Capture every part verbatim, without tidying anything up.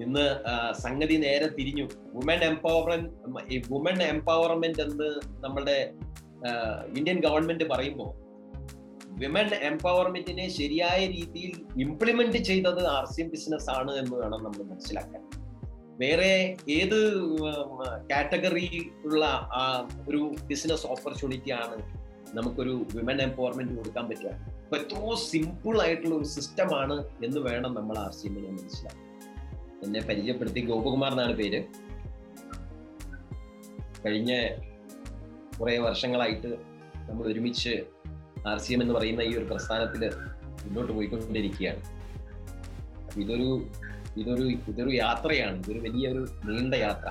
ഇന്ന് സംഗതി നേരെ തിരിഞ്ഞു. വുമൻ എംപവർമെന്റ് വുമൻ എംപവർമെന്റ് എന്ന് നമ്മുടെ ഇന്ത്യൻ ഗവൺമെന്റ് പറയുമ്പോൾ വിമൻ എംപവർമെന്റിനെ ശരിയായ രീതിയിൽ ഇംപ്ലിമെന്റ് ചെയ്തത് ആർ സി എം ബിസിനസ് ആണ് എന്ന് വേണം നമ്മൾ മനസ്സിലാക്കാൻ. വേറെ ഏത് കാറ്റഗറി ഉള്ള ഒരു ബിസിനസ് ഓപ്പർച്യൂണിറ്റി ആണ് നമുക്കൊരു വിമൻ എംപവർമെന്റ് കൊടുക്കാൻ പറ്റുക? അപ്പൊ എത്രയോ സിമ്പിൾ ആയിട്ടുള്ള ഒരു സിസ്റ്റമാണ് എന്ന് വേണം നമ്മൾ ആർ സി എമ്മിനെ മനസ്സിലാക്കാൻ. എന്നെ പരിചയപ്പെടുത്തി ഗോപകുമാർ എന്നാണ് പേര്. കഴിഞ്ഞ കുറെ വർഷങ്ങളായിട്ട് നമ്മൾ ഒരുമിച്ച് ആർ സി എം എന്ന് പറയുന്ന ഈ ഒരു പ്രസ്ഥാനത്തിൽ മുന്നോട്ട് പോയിക്കൊണ്ടിരിക്കുകയാണ്. ഇതൊരു ഇതൊരു ഇതൊരു യാത്രയാണ്. ഇതൊരു വലിയൊരു നീണ്ട യാത്ര.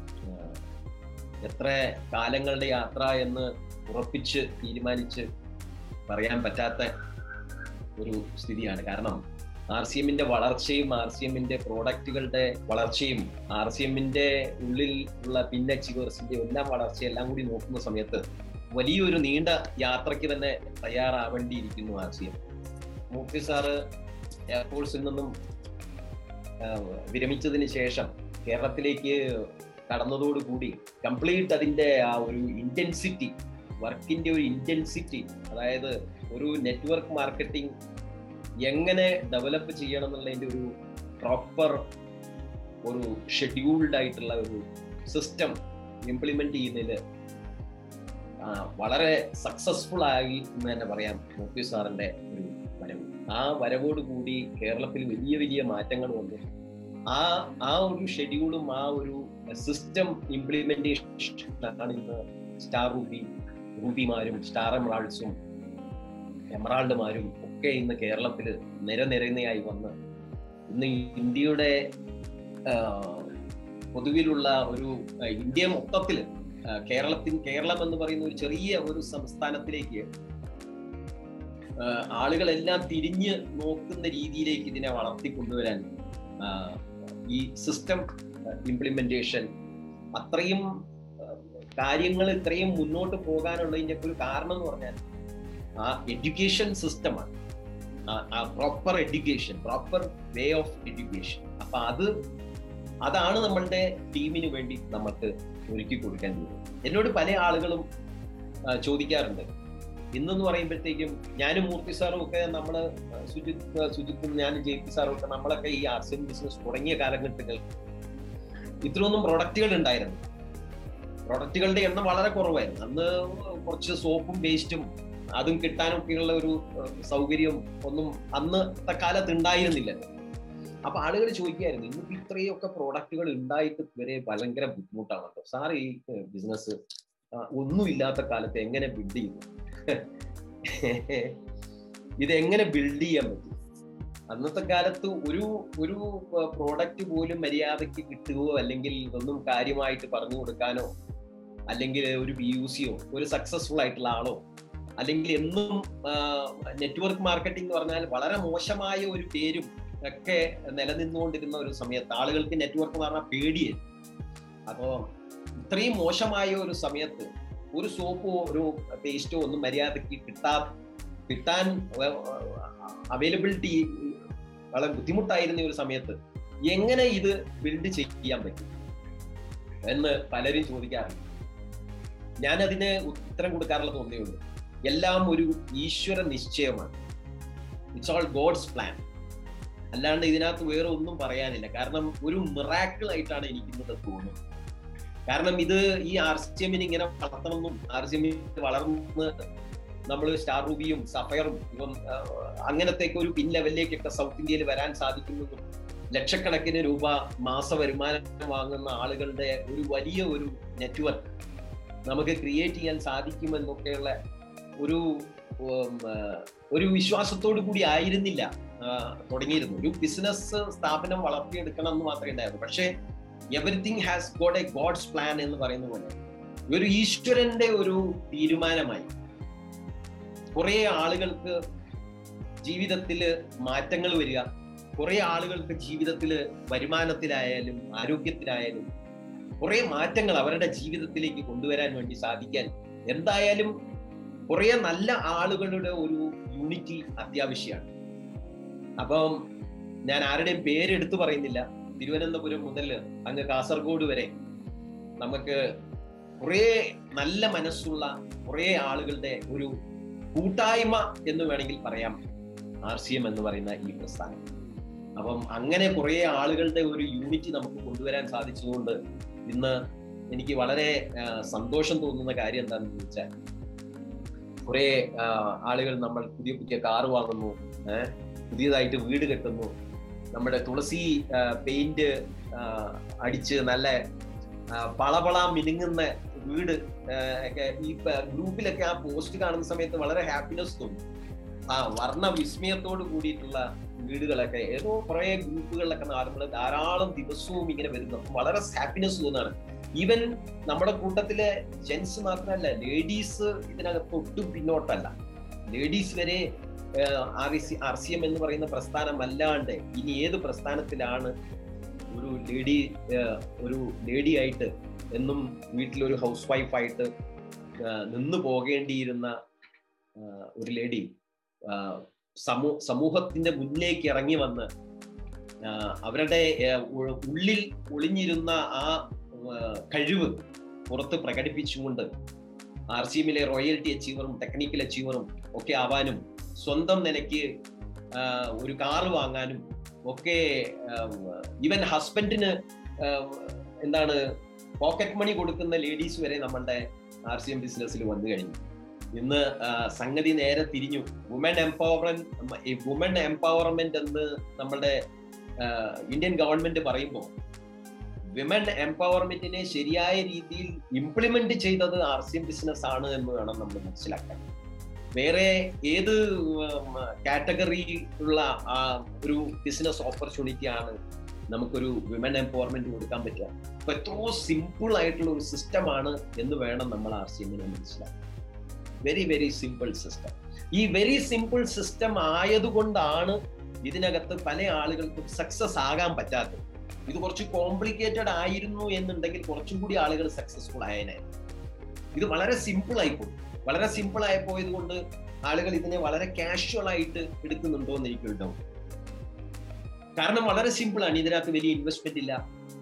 എത്ര കാലങ്ങളുടെ യാത്ര എന്ന് ഉറപ്പിച്ച് തീരുമാനിച്ച് പറയാൻ പറ്റാത്ത ഒരു സ്ഥിതിയാണ്. കാരണം ആർ സി എമ്മിന്റെ വളർച്ചയും ആർ സി എമ്മിന്റെ പ്രോഡക്റ്റുകളുടെ വളർച്ചയും ആർ സി എമ്മിന്റെ ഉള്ളിൽ ഉള്ള പിൻ അച്ചീവേഴ്സിന്റെ എല്ലാം വളർച്ചയും എല്ലാം കൂടി നോക്കുന്ന സമയത്ത് വലിയൊരു നീണ്ട യാത്രയ്ക്ക് തന്നെ തയ്യാറാവേണ്ടിയിരിക്കുന്നു R C M. Murthy sir എയർഫോഴ്സിൽ നിന്നും വിരമിച്ചതിന് ശേഷം കേരളത്തിലേക്ക് കടന്നതോടുകൂടി കംപ്ലീറ്റ് അതിന്റെ ആ ഒരു ഇന്റൻസിറ്റി, വർക്കിന്റെ ഒരു ഇന്റൻസിറ്റി, അതായത് ഒരു നെറ്റ്വർക്ക് മാർക്കറ്റിംഗ് എങ്ങനെ ഡെവലപ്പ് ചെയ്യണം എന്നുള്ളതിന്റെ ഒരു പ്രോപ്പർ ഒരു ഷെഡ്യൂൾഡ് ആയിട്ടുള്ള ഒരു സിസ്റ്റം ഇംപ്ലിമെന്റ് ചെയ്യുന്നതിൽ വളരെ സക്സസ്ഫുൾ ആയി എന്ന് തന്നെ പറയാം മൂർത്തി സാറിന്റെ ഒരു വരവ്. ആ വരവോട് കൂടി കേരളത്തിൽ വലിയ വലിയ മാറ്റങ്ങൾ വന്നു. ആ ആ ഒരു ഷെഡ്യൂളും ആ ഒരു സിസ്റ്റം ഇംപ്ലിമെന്റേഷനാണ് ഇന്ന് സ്റ്റാർ റൂബി റൂബിമാരും സ്റ്റാർ എമറാൾഡ്സും എമറാൾഡുമാരും ഒക്കെ ഇന്ന് കേരളത്തിൽ നിരനിരയായി വന്ന് ഇന്ന് ഇന്ത്യയുടെ പൊതുവിലുള്ള ഒരു ഇന്ത്യ മൊത്തത്തിൽ കേരളത്തിൽ കേരളം എന്ന് പറയുന്ന ഒരു ചെറിയ ഒരു സംസ്ഥാനത്തിലേക്ക് ആളുകളെല്ലാം തിരിഞ്ഞ് നോക്കുന്ന രീതിയിലേക്ക് ഇതിനെ വളർത്തിക്കൊണ്ടുവരാൻ ഈ സിസ്റ്റം ഇംപ്ലിമെന്റേഷൻ അത്രയും കാര്യങ്ങൾ ഇത്രയും മുന്നോട്ട് പോകാനുള്ളതിന്റെ ഒരു കാരണം എന്ന് പറഞ്ഞാൽ ആ എഡ്യൂക്കേഷൻ സിസ്റ്റമാണ്. ആ proper education, proper way of education. അപ്പൊ അത് അതാണ് നമ്മളുടെ ടീമിന് വേണ്ടി നമുക്ക് ഒരുക്കി കൊടുക്കാൻ കഴിയും. എന്നോട് പല ആളുകളും ചോദിക്കാറുണ്ട്. ഇന്നെന്ന് പറയുമ്പോഴത്തേക്കും ഞാനും മൂർത്തി സാറും ഒക്കെ നമ്മള് സുജിത് സുജിത്തും ഞാനും ജെ പി സാറും ഒക്കെ നമ്മളൊക്കെ ഈ ആർ സി എം ബിസിനസ് തുടങ്ങിയ കാലഘട്ടങ്ങളിൽ ഇത്രയൊന്നും പ്രൊഡക്റ്റുകൾ ഉണ്ടായിരുന്നു. പ്രൊഡക്റ്റുകളുടെ എണ്ണം വളരെ കുറവായിരുന്നു. അന്ന് കുറച്ച് സോപ്പും പേസ്റ്റും അതും കിട്ടാനൊക്കെയുള്ള ഒരു സൗകര്യം ഒന്നും അന്നത്തെ കാലത്ത് ഉണ്ടായിരുന്നില്ല. അപ്പൊ ആളുകൾ ചോദിക്കായിരുന്നു, ഇന്നിപ്പോ ഇത്രയൊക്കെ പ്രോഡക്റ്റുകൾ ഉണ്ടായിട്ട് വരെ ഭയങ്കര ബുദ്ധിമുട്ടാണല്ലോ സാർ, ഈ ബിസിനസ് ഒന്നുമില്ലാത്ത കാലത്ത് എങ്ങനെ ബിൽഡ് ചെയ്തു? ഇതെങ്ങനെ ബിൽഡ് ചെയ്യാൻ പറ്റും? അന്നത്തെ കാലത്ത് ഒരു ഒരു പ്രോഡക്റ്റ് പോലും മര്യാദയ്ക്ക് കിട്ടുകയോ അല്ലെങ്കിൽ ഇതൊന്നും കാര്യമായിട്ട് പറഞ്ഞു കൊടുക്കാനോ അല്ലെങ്കിൽ ഒരു ബി യു സിയോ ഒരു സക്സസ്ഫുൾ ആയിട്ടുള്ള ആളോ അല്ലെങ്കിൽ എന്നും നെറ്റ്വർക്ക് മാർക്കറ്റിംഗ് എന്ന് പറഞ്ഞാൽ വളരെ മോശമായ ഒരു പേരും ഒക്കെ നിലനിന്നുകൊണ്ടിരുന്ന ഒരു സമയത്ത് ആളുകൾക്ക് നെറ്റ്വർക്ക് പറഞ്ഞാൽ പേടിയായിരുന്നു. അപ്പോൾ ഇത്രയും മോശമായ ഒരു സമയത്ത് ഒരു സോപ്പോ ഒരു പേസ്റ്റോ ഒന്നും മര്യാദയ്ക്ക് കിട്ടാ കിട്ടാൻ അവൈലബിലിറ്റി വളരെ ബുദ്ധിമുട്ടായിരുന്ന ഒരു സമയത്ത് എങ്ങനെ ഇത് ബിൽഡ് ചെയ്യാൻ പറ്റും എന്ന് പലരും ചോദിക്കാറുണ്ട്. ഞാൻ അതിന് ഉത്തരം കൊടുക്കാറുള്ളത് ഒന്നേ ഉള്ളൂ, എല്ലാം ഒരു ഈശ്വര നിശ്ചയമാണ്. It's all God's plan. അല്ലാണ്ട് ഇതിനകത്ത് വേറെ ഒന്നും പറയാനില്ല. കാരണം ഒരു മിറാക്കിൾ ആയിട്ടാണ് എനിക്കിന്നത് തോന്നുന്നത്. കാരണം ഇത് ഈ ആർ സി എമ്മിന് ഇങ്ങനെ വളർത്തണമെന്നും ആർ സി എമ്മിന് വളർന്ന് നമ്മൾ സ്റ്റാർ റൂബിയും സഫയറും ഇപ്പം അങ്ങനത്തേക്ക് ഒരു പിൻ ലെവലിലേക്കൊക്കെ സൗത്ത് ഇന്ത്യയിൽ വരാൻ സാധിക്കുന്നതും ലക്ഷക്കണക്കിന് രൂപ മാസ വരുമാനം വാങ്ങുന്ന ആളുകളുടെ ഒരു വലിയ ഒരു നെറ്റ്വർക്ക് നമുക്ക് ക്രിയേറ്റ് ചെയ്യാൻ സാധിക്കുമെന്നൊക്കെയുള്ള ഒരു ഒരു വിശ്വാസത്തോടു കൂടി ആയിരുന്നില്ല തുടങ്ങിയിരുന്നു. ഒരു ബിസിനസ് സ്ഥാപനം വളർത്തിയെടുക്കണം എന്ന് മാത്രമേ ഉണ്ടായിരുന്നു. പക്ഷേ everything has got a God's plan എന്ന് പറയുന്ന പോലെ ഒരു ഈശ്വരന്റെ ഒരു തീരുമാനമായി കുറെ ആളുകൾക്ക് ജീവിതത്തിൽ മാറ്റങ്ങൾ വരിക, കുറെ ആളുകൾക്ക് ജീവിതത്തിൽ വരുമാനത്തിലായാലും ആരോഗ്യത്തിലായാലും കുറെ മാറ്റങ്ങൾ അവരുടെ ജീവിതത്തിലേക്ക് കൊണ്ടുവരാൻ വേണ്ടി സാധിക്കാൻ എന്തായാലും കുറെ നല്ല ആളുകളുടെ ഒരു യൂണിറ്റി അത്യാവശ്യമാണ്. അപ്പം ഞാൻ ആരുടെയും പേരെടുത്തു പറയുന്നില്ല. തിരുവനന്തപുരം മുതൽ അങ്ങ് കാസർഗോഡ് വരെ നമുക്ക് കുറേ നല്ല മനസ്സുള്ള കുറേ ആളുകളുടെ ഒരു കൂട്ടായ്മ എന്ന് വേണമെങ്കിൽ പറയാം ആർ സി എം എന്ന് പറയുന്ന ഈ പ്രസ്ഥാനം. അപ്പം അങ്ങനെ കുറേ ആളുകളുടെ ഒരു യൂണിറ്റി നമുക്ക് കൊണ്ടുവരാൻ സാധിച്ചതുകൊണ്ട് ഇന്ന് എനിക്ക് വളരെ സന്തോഷം തോന്നുന്ന കാര്യം എന്താണെന്ന് വെച്ചാൽ, കുറെ ആളുകൾ നമ്മൾ പുതിയ പുതിയ കാറ് വാങ്ങുന്നു, പുതിയതായിട്ട് വീട് കെട്ടുന്നു, നമ്മുടെ തുളസി പെയിന്റ് അടിച്ച് നല്ല പളപള മിനുങ്ങുന്ന വീട് ഒക്കെ ഈ ഗ്രൂപ്പിലൊക്കെ ആ പോസ്റ്റ് കാണുന്ന സമയത്ത് വളരെ ഹാപ്പിനെസ് തോന്നും. ആ വർണ്ണ വിസ്മയത്തോട് കൂടിയിട്ടുള്ള വീടുകളൊക്കെ ഏതോ കുറെ ഗ്രൂപ്പുകളിലൊക്കെ നമ്മൾ ധാരാളം ദിവസവും ഇങ്ങനെ വരുന്നു. വളരെ ഹാപ്പിനെസ് തോന്നാണ്. ഈവൻ നമ്മുടെ കൂട്ടത്തിലെ ജെൻസ് മാത്രമല്ല, ലേഡീസ് ഇതിനകത്ത് ഒട്ടും പിന്നോട്ടല്ല. ലേഡീസ് വരെ R C R C M എന്ന് പറയുന്ന പ്രസ്ഥാനം അല്ലാണ്ട് ഇനി ഏത് പ്രസ്ഥാനത്തിലാണ് ഒരു ലേഡി ഒരു ലേഡി ആയിട്ട് എന്നും വീട്ടിലൊരു ഹൗസ് വൈഫായിട്ട് നിന്ന് പോകേണ്ടിയിരുന്ന ഒരു ലേഡി സമൂ സമൂഹത്തിന്റെ മുന്നിലേക്ക് ഇറങ്ങി വന്ന് അവരുടെ ഉള്ളിൽ ഒളിഞ്ഞിരുന്ന ആ കഴിവ് പുറത്ത് പ്രകടിപ്പിച്ചുകൊണ്ട് ആർ സി എമ്മിലെ റോയൽറ്റി അച്ചീവറും ടെക്നിക്കൽ അച്ചീവറും ഒക്കെ ആവാനും സ്വന്തം നിലയ്ക്ക് ഒരു കാറ് വാങ്ങാനും ഒക്കെ ഈവൻ ഹസ്ബൻഡിന് എന്താണ് പോക്കറ്റ് മണി കൊടുക്കുന്ന ലേഡീസ് വരെ നമ്മളുടെ ആർ സി എം ബിസിനസ്സിൽ വന്നു കഴിഞ്ഞു. ഇന്ന് സംഗതി നേരെ തിരിഞ്ഞു. വുമൻ എംപവർമെന്റ് വുമൻ എംപവർമെന്റ് എന്ന് നമ്മളുടെ ഇന്ത്യൻ ഗവൺമെന്റ് പറയുമ്പോൾ വിമൻ എംപവർമെന്റിനെ ശരിയായ രീതിയിൽ ഇംപ്ലിമെന്റ് ചെയ്തത് ആർ സി എം ബിസിനസ് ആണ് എന്ന് വേണം നമ്മൾ മനസ്സിലാക്കാൻ. വേറെ ഏത് കാറ്റഗറി ഉള്ള ഒരു ബിസിനസ് ഓപ്പർച്യൂണിറ്റി ആണ് നമുക്കൊരു വിമൻ എംപവർമെന്റ് കൊടുക്കാൻ പറ്റുക? അപ്പൊ എത്രയോ സിമ്പിൾ ആയിട്ടുള്ള ഒരു സിസ്റ്റമാണ് എന്ന് വേണം നമ്മൾ ആർ സി എമ്മിനെ മനസ്സിലാക്കാൻ. Very very simple system. ഈ വെരി സിമ്പിൾ സിസ്റ്റം ആയതുകൊണ്ടാണ് ഇതിനകത്ത് പല ആളുകൾക്കും സക്സസ് ആകാൻ പറ്റാത്തത്. ഇത് കുറച്ച് കോംപ്ലിക്കേറ്റഡ് ആയിരുന്നു എന്നുണ്ടെങ്കിൽ കുറച്ചും കൂടി ആളുകൾ സക്സസ്ഫുൾ ആയനായിരുന്നു. ഇത് വളരെ സിമ്പിൾ ആയിപ്പോയി. വളരെ സിമ്പിൾ ആയി പോയത് കൊണ്ട് ആളുകൾ ഇതിനെ വളരെ കാഷ്വൽ ആയിട്ട് എടുക്കുന്നുണ്ടോ എന്ന് എനിക്ക് ഡൗട്ട്. കാരണം വളരെ സിമ്പിൾ ആണ്. ഇതിനകത്ത് വലിയ ഇൻവെസ്റ്റ്മെന്റ് ഇല്ല.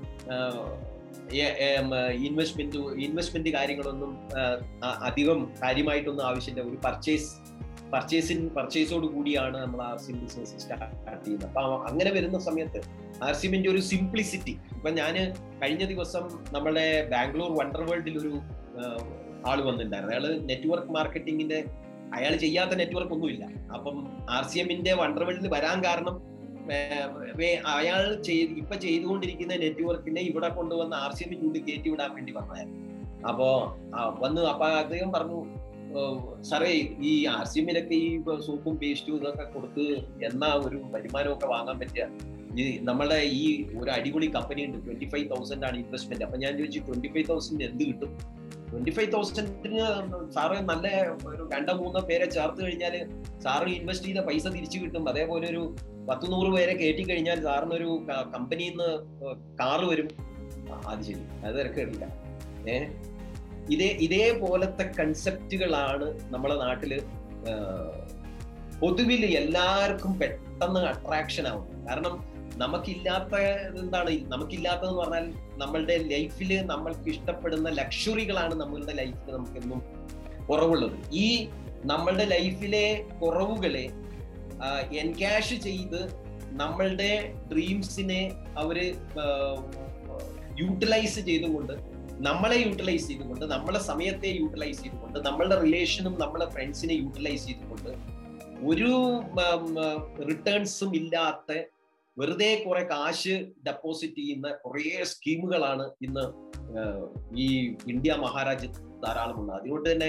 ഇൻവെസ്റ്റ്മെന്റ് ഇൻവെസ്റ്റ്മെന്റ് കാര്യങ്ങളൊന്നും അധികം കാര്യമായിട്ടൊന്നും ആവശ്യമില്ല. ഒരു പർച്ചേസ് പർച്ചേസിൻ പർച്ചേസോട് കൂടിയാണ് നമ്മൾ R C M business start ചെയ്യുന്നത്. അപ്പൊ അങ്ങനെ വരുന്ന സമയത്ത് ആർ സി എമ്മിന്റെ ഒരു സിംപ്ലിസിറ്റി. ഇപ്പൊ ഞാൻ കഴിഞ്ഞ ദിവസം നമ്മുടെ ബാംഗ്ലൂർ വണ്ടർ വേൾഡിൽ ഒരു ആള് വന്നിട്ടുണ്ടായിരുന്നു. അയാള് നെറ്റ്വർക്ക് മാർക്കറ്റിംഗിന്റെ അയാൾ ചെയ്യാത്ത നെറ്റ്വർക്ക് ഒന്നുമില്ല. അപ്പം ആർ സി എമ്മിന്റെ വണ്ടർ വേൾഡിൽ വരാൻ കാരണം അയാൾ ചെയ്ത് ഇപ്പൊ ചെയ്തുകൊണ്ടിരിക്കുന്ന നെറ്റ്വർക്കിനെ ഇവിടെ കൊണ്ടുവന്ന് ആർ സി എമ്മിന്റെ ഉള്ളിൽ കയറ്റി വിടാൻ വേണ്ടി വന്നതായിരുന്നു. അപ്പോ വന്ന് അപ്പൊ അദ്ദേഹം പറഞ്ഞു, സാറേ ഈ ആർ സി എമ്മിലൊക്കെ ഈ സോപ്പും പേസ്റ്റും ഇതൊക്കെ കൊടുത്ത് എന്നാ ഒരു വരുമാനമൊക്കെ വാങ്ങാൻ പറ്റുക? ഈ നമ്മളുടെ ഈ ഒരു അടിപൊളി കമ്പനി ഉണ്ട്, ട്വന്റി ഫൈവ് തൗസൻഡ് ആണ് ഇൻവെസ്റ്റ്മെന്റ്. അപ്പൊ ഞാൻ ചോദിച്ചു, ട്വന്റി ഫൈവ് തൗസൻഡ് എന്ത് കിട്ടും? ട്വന്റി ഫൈവ് തൗസൻഡിന് സാറ് നല്ല ഒരു രണ്ടോ മൂന്നോ പേരെ ചേർത്ത് കഴിഞ്ഞാൽ സാറ് ഇൻവെസ്റ്റ് ചെയ്ത പൈസ തിരിച്ചു കിട്ടും. അതേപോലെ ഒരു പത്ത് നൂറ് പേരെ കയറ്റി കഴിഞ്ഞാൽ സാറിനൊരു കമ്പനിയിൽ നിന്ന് കാറ് വരും. അത് ശരി, അത് തിരക്കില്ല. ഏഹ് ഇതേ ഇതേപോലത്തെ കൺസെപ്റ്റുകളാണ് നമ്മളെ നാട്ടില് പൊതുവിൽ എല്ലാവർക്കും പെട്ടെന്ന് അട്രാക്ഷൻ ആവും. കാരണം നമുക്കില്ലാത്ത എന്താണ് നമുക്കില്ലാത്തതെന്ന് പറഞ്ഞാൽ നമ്മളുടെ ലൈഫില് നമ്മൾക്ക് ഇഷ്ടപ്പെടുന്ന ലക്ഷറികളാണ് നമ്മളുടെ ലൈഫിൽ നമുക്കെന്നും കുറവുള്ളത്. ഈ നമ്മളുടെ ലൈഫിലെ കുറവുകളെ എൻകാഷ് ചെയ്ത് നമ്മളുടെ ഡ്രീംസിനെ അവര് യൂട്ടിലൈസ് ചെയ്തുകൊണ്ട് നമ്മളെ യൂട്ടിലൈസ് ചെയ്തുകൊണ്ട് നമ്മളെ സമയത്തെ യൂട്ടിലൈസ് ചെയ്തുകൊണ്ട് നമ്മളുടെ റിലേഷനും നമ്മളെ ഫ്രണ്ട്സിനെ യൂട്ടിലൈസ് ചെയ്തുകൊണ്ട് ഒരു റിട്ടേൺസും ഇല്ലാത്ത വെറുതെ കുറെ കാശ് ഡെപ്പോസിറ്റ് ചെയ്യുന്ന കുറേ സ്കീമുകളാണ് ഇന്ന് ഈ ഇന്ത്യ മഹാരാജ്യത്ത് ധാരാളമുണ്ട്. അതുകൊണ്ട് തന്നെ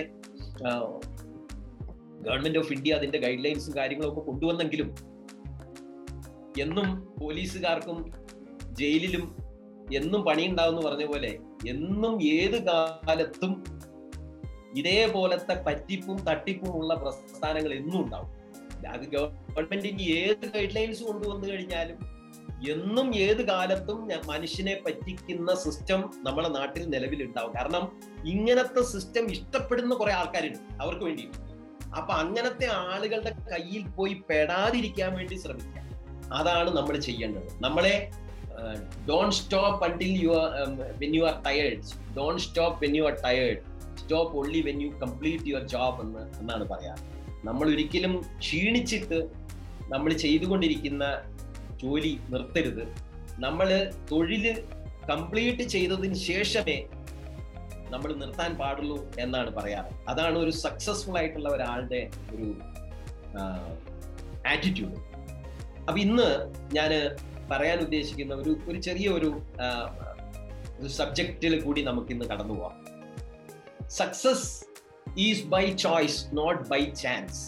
ഗവൺമെന്റ് ഓഫ് ഇന്ത്യ അതിന്റെ ഗൈഡ് ലൈൻസും കാര്യങ്ങളും ഒക്കെ കൊണ്ടുവന്നെങ്കിലും എന്നും പോലീസുകാർക്കും ജയിലിലും എന്നും പണിയുണ്ടാവും പറഞ്ഞ പോലെ എന്നും ഏത് കാലത്തും ഇതേപോലത്തെ പറ്റിപ്പും തട്ടിപ്പും ഉള്ള പ്രസ്ഥാനങ്ങൾ എന്നും ഉണ്ടാവും. അത് ഗവൺമെന്റിന് ഏത് ഗൈഡ് ലൈൻസ് കൊണ്ടുവന്നു കഴിഞ്ഞാലും എന്നും ഏത് കാലത്തും മനുഷ്യനെ പറ്റിക്കുന്ന സിസ്റ്റം നമ്മുടെ നാട്ടിൽ നിലവിലുണ്ടാവും. കാരണം ഇങ്ങനത്തെ സിസ്റ്റം ഇഷ്ടപ്പെടുന്ന കുറെ ആൾക്കാരുണ്ട് അവർക്ക് വേണ്ടിയിട്ട്. അപ്പൊ അങ്ങനത്തെ ആളുകളുടെ കയ്യിൽ പോയി പെടാതിരിക്കാൻ വേണ്ടി ശ്രമിക്കുക. അതാണ് നമ്മൾ ചെയ്യേണ്ടത്. നമ്മളെ don't stop until you are when you are tired, don't stop when you are tired, stop only when you complete your job എന്ന് എന്നാണ് പറയാറ്. നമ്മൾ ഒരിക്കലും ക്ഷീണിച്ചിട്ട് നമ്മൾ ചെയ്തുകൊണ്ടിരിക്കുന്ന ജോലി നിർത്തരുത്. നമ്മൾ തൊഴിൽ കംപ്ലീറ്റ് ചെയ്തതിന് ശേഷമേ നമ്മൾ നിർത്താൻ പാടുള്ളൂ എന്നാണ് പറയാറ്. അതാണ് ഒരു സക്സസ്ഫുൾ ആയിട്ടുള്ള ഒരാളുടെ ഒരു ആറ്റിറ്റ്യൂഡ്. അപ്പൊ ഇന്ന് ഞാൻ പറയാൻ ഉദ്ദേശിക്കുന്ന ഒരു ഒരു ചെറിയ ഒരു സബ്ജക്റ്റിൽ കൂടി നമുക്ക് ഇന്ന് കടന്നു പോവാം. Success is by choice, not by chance.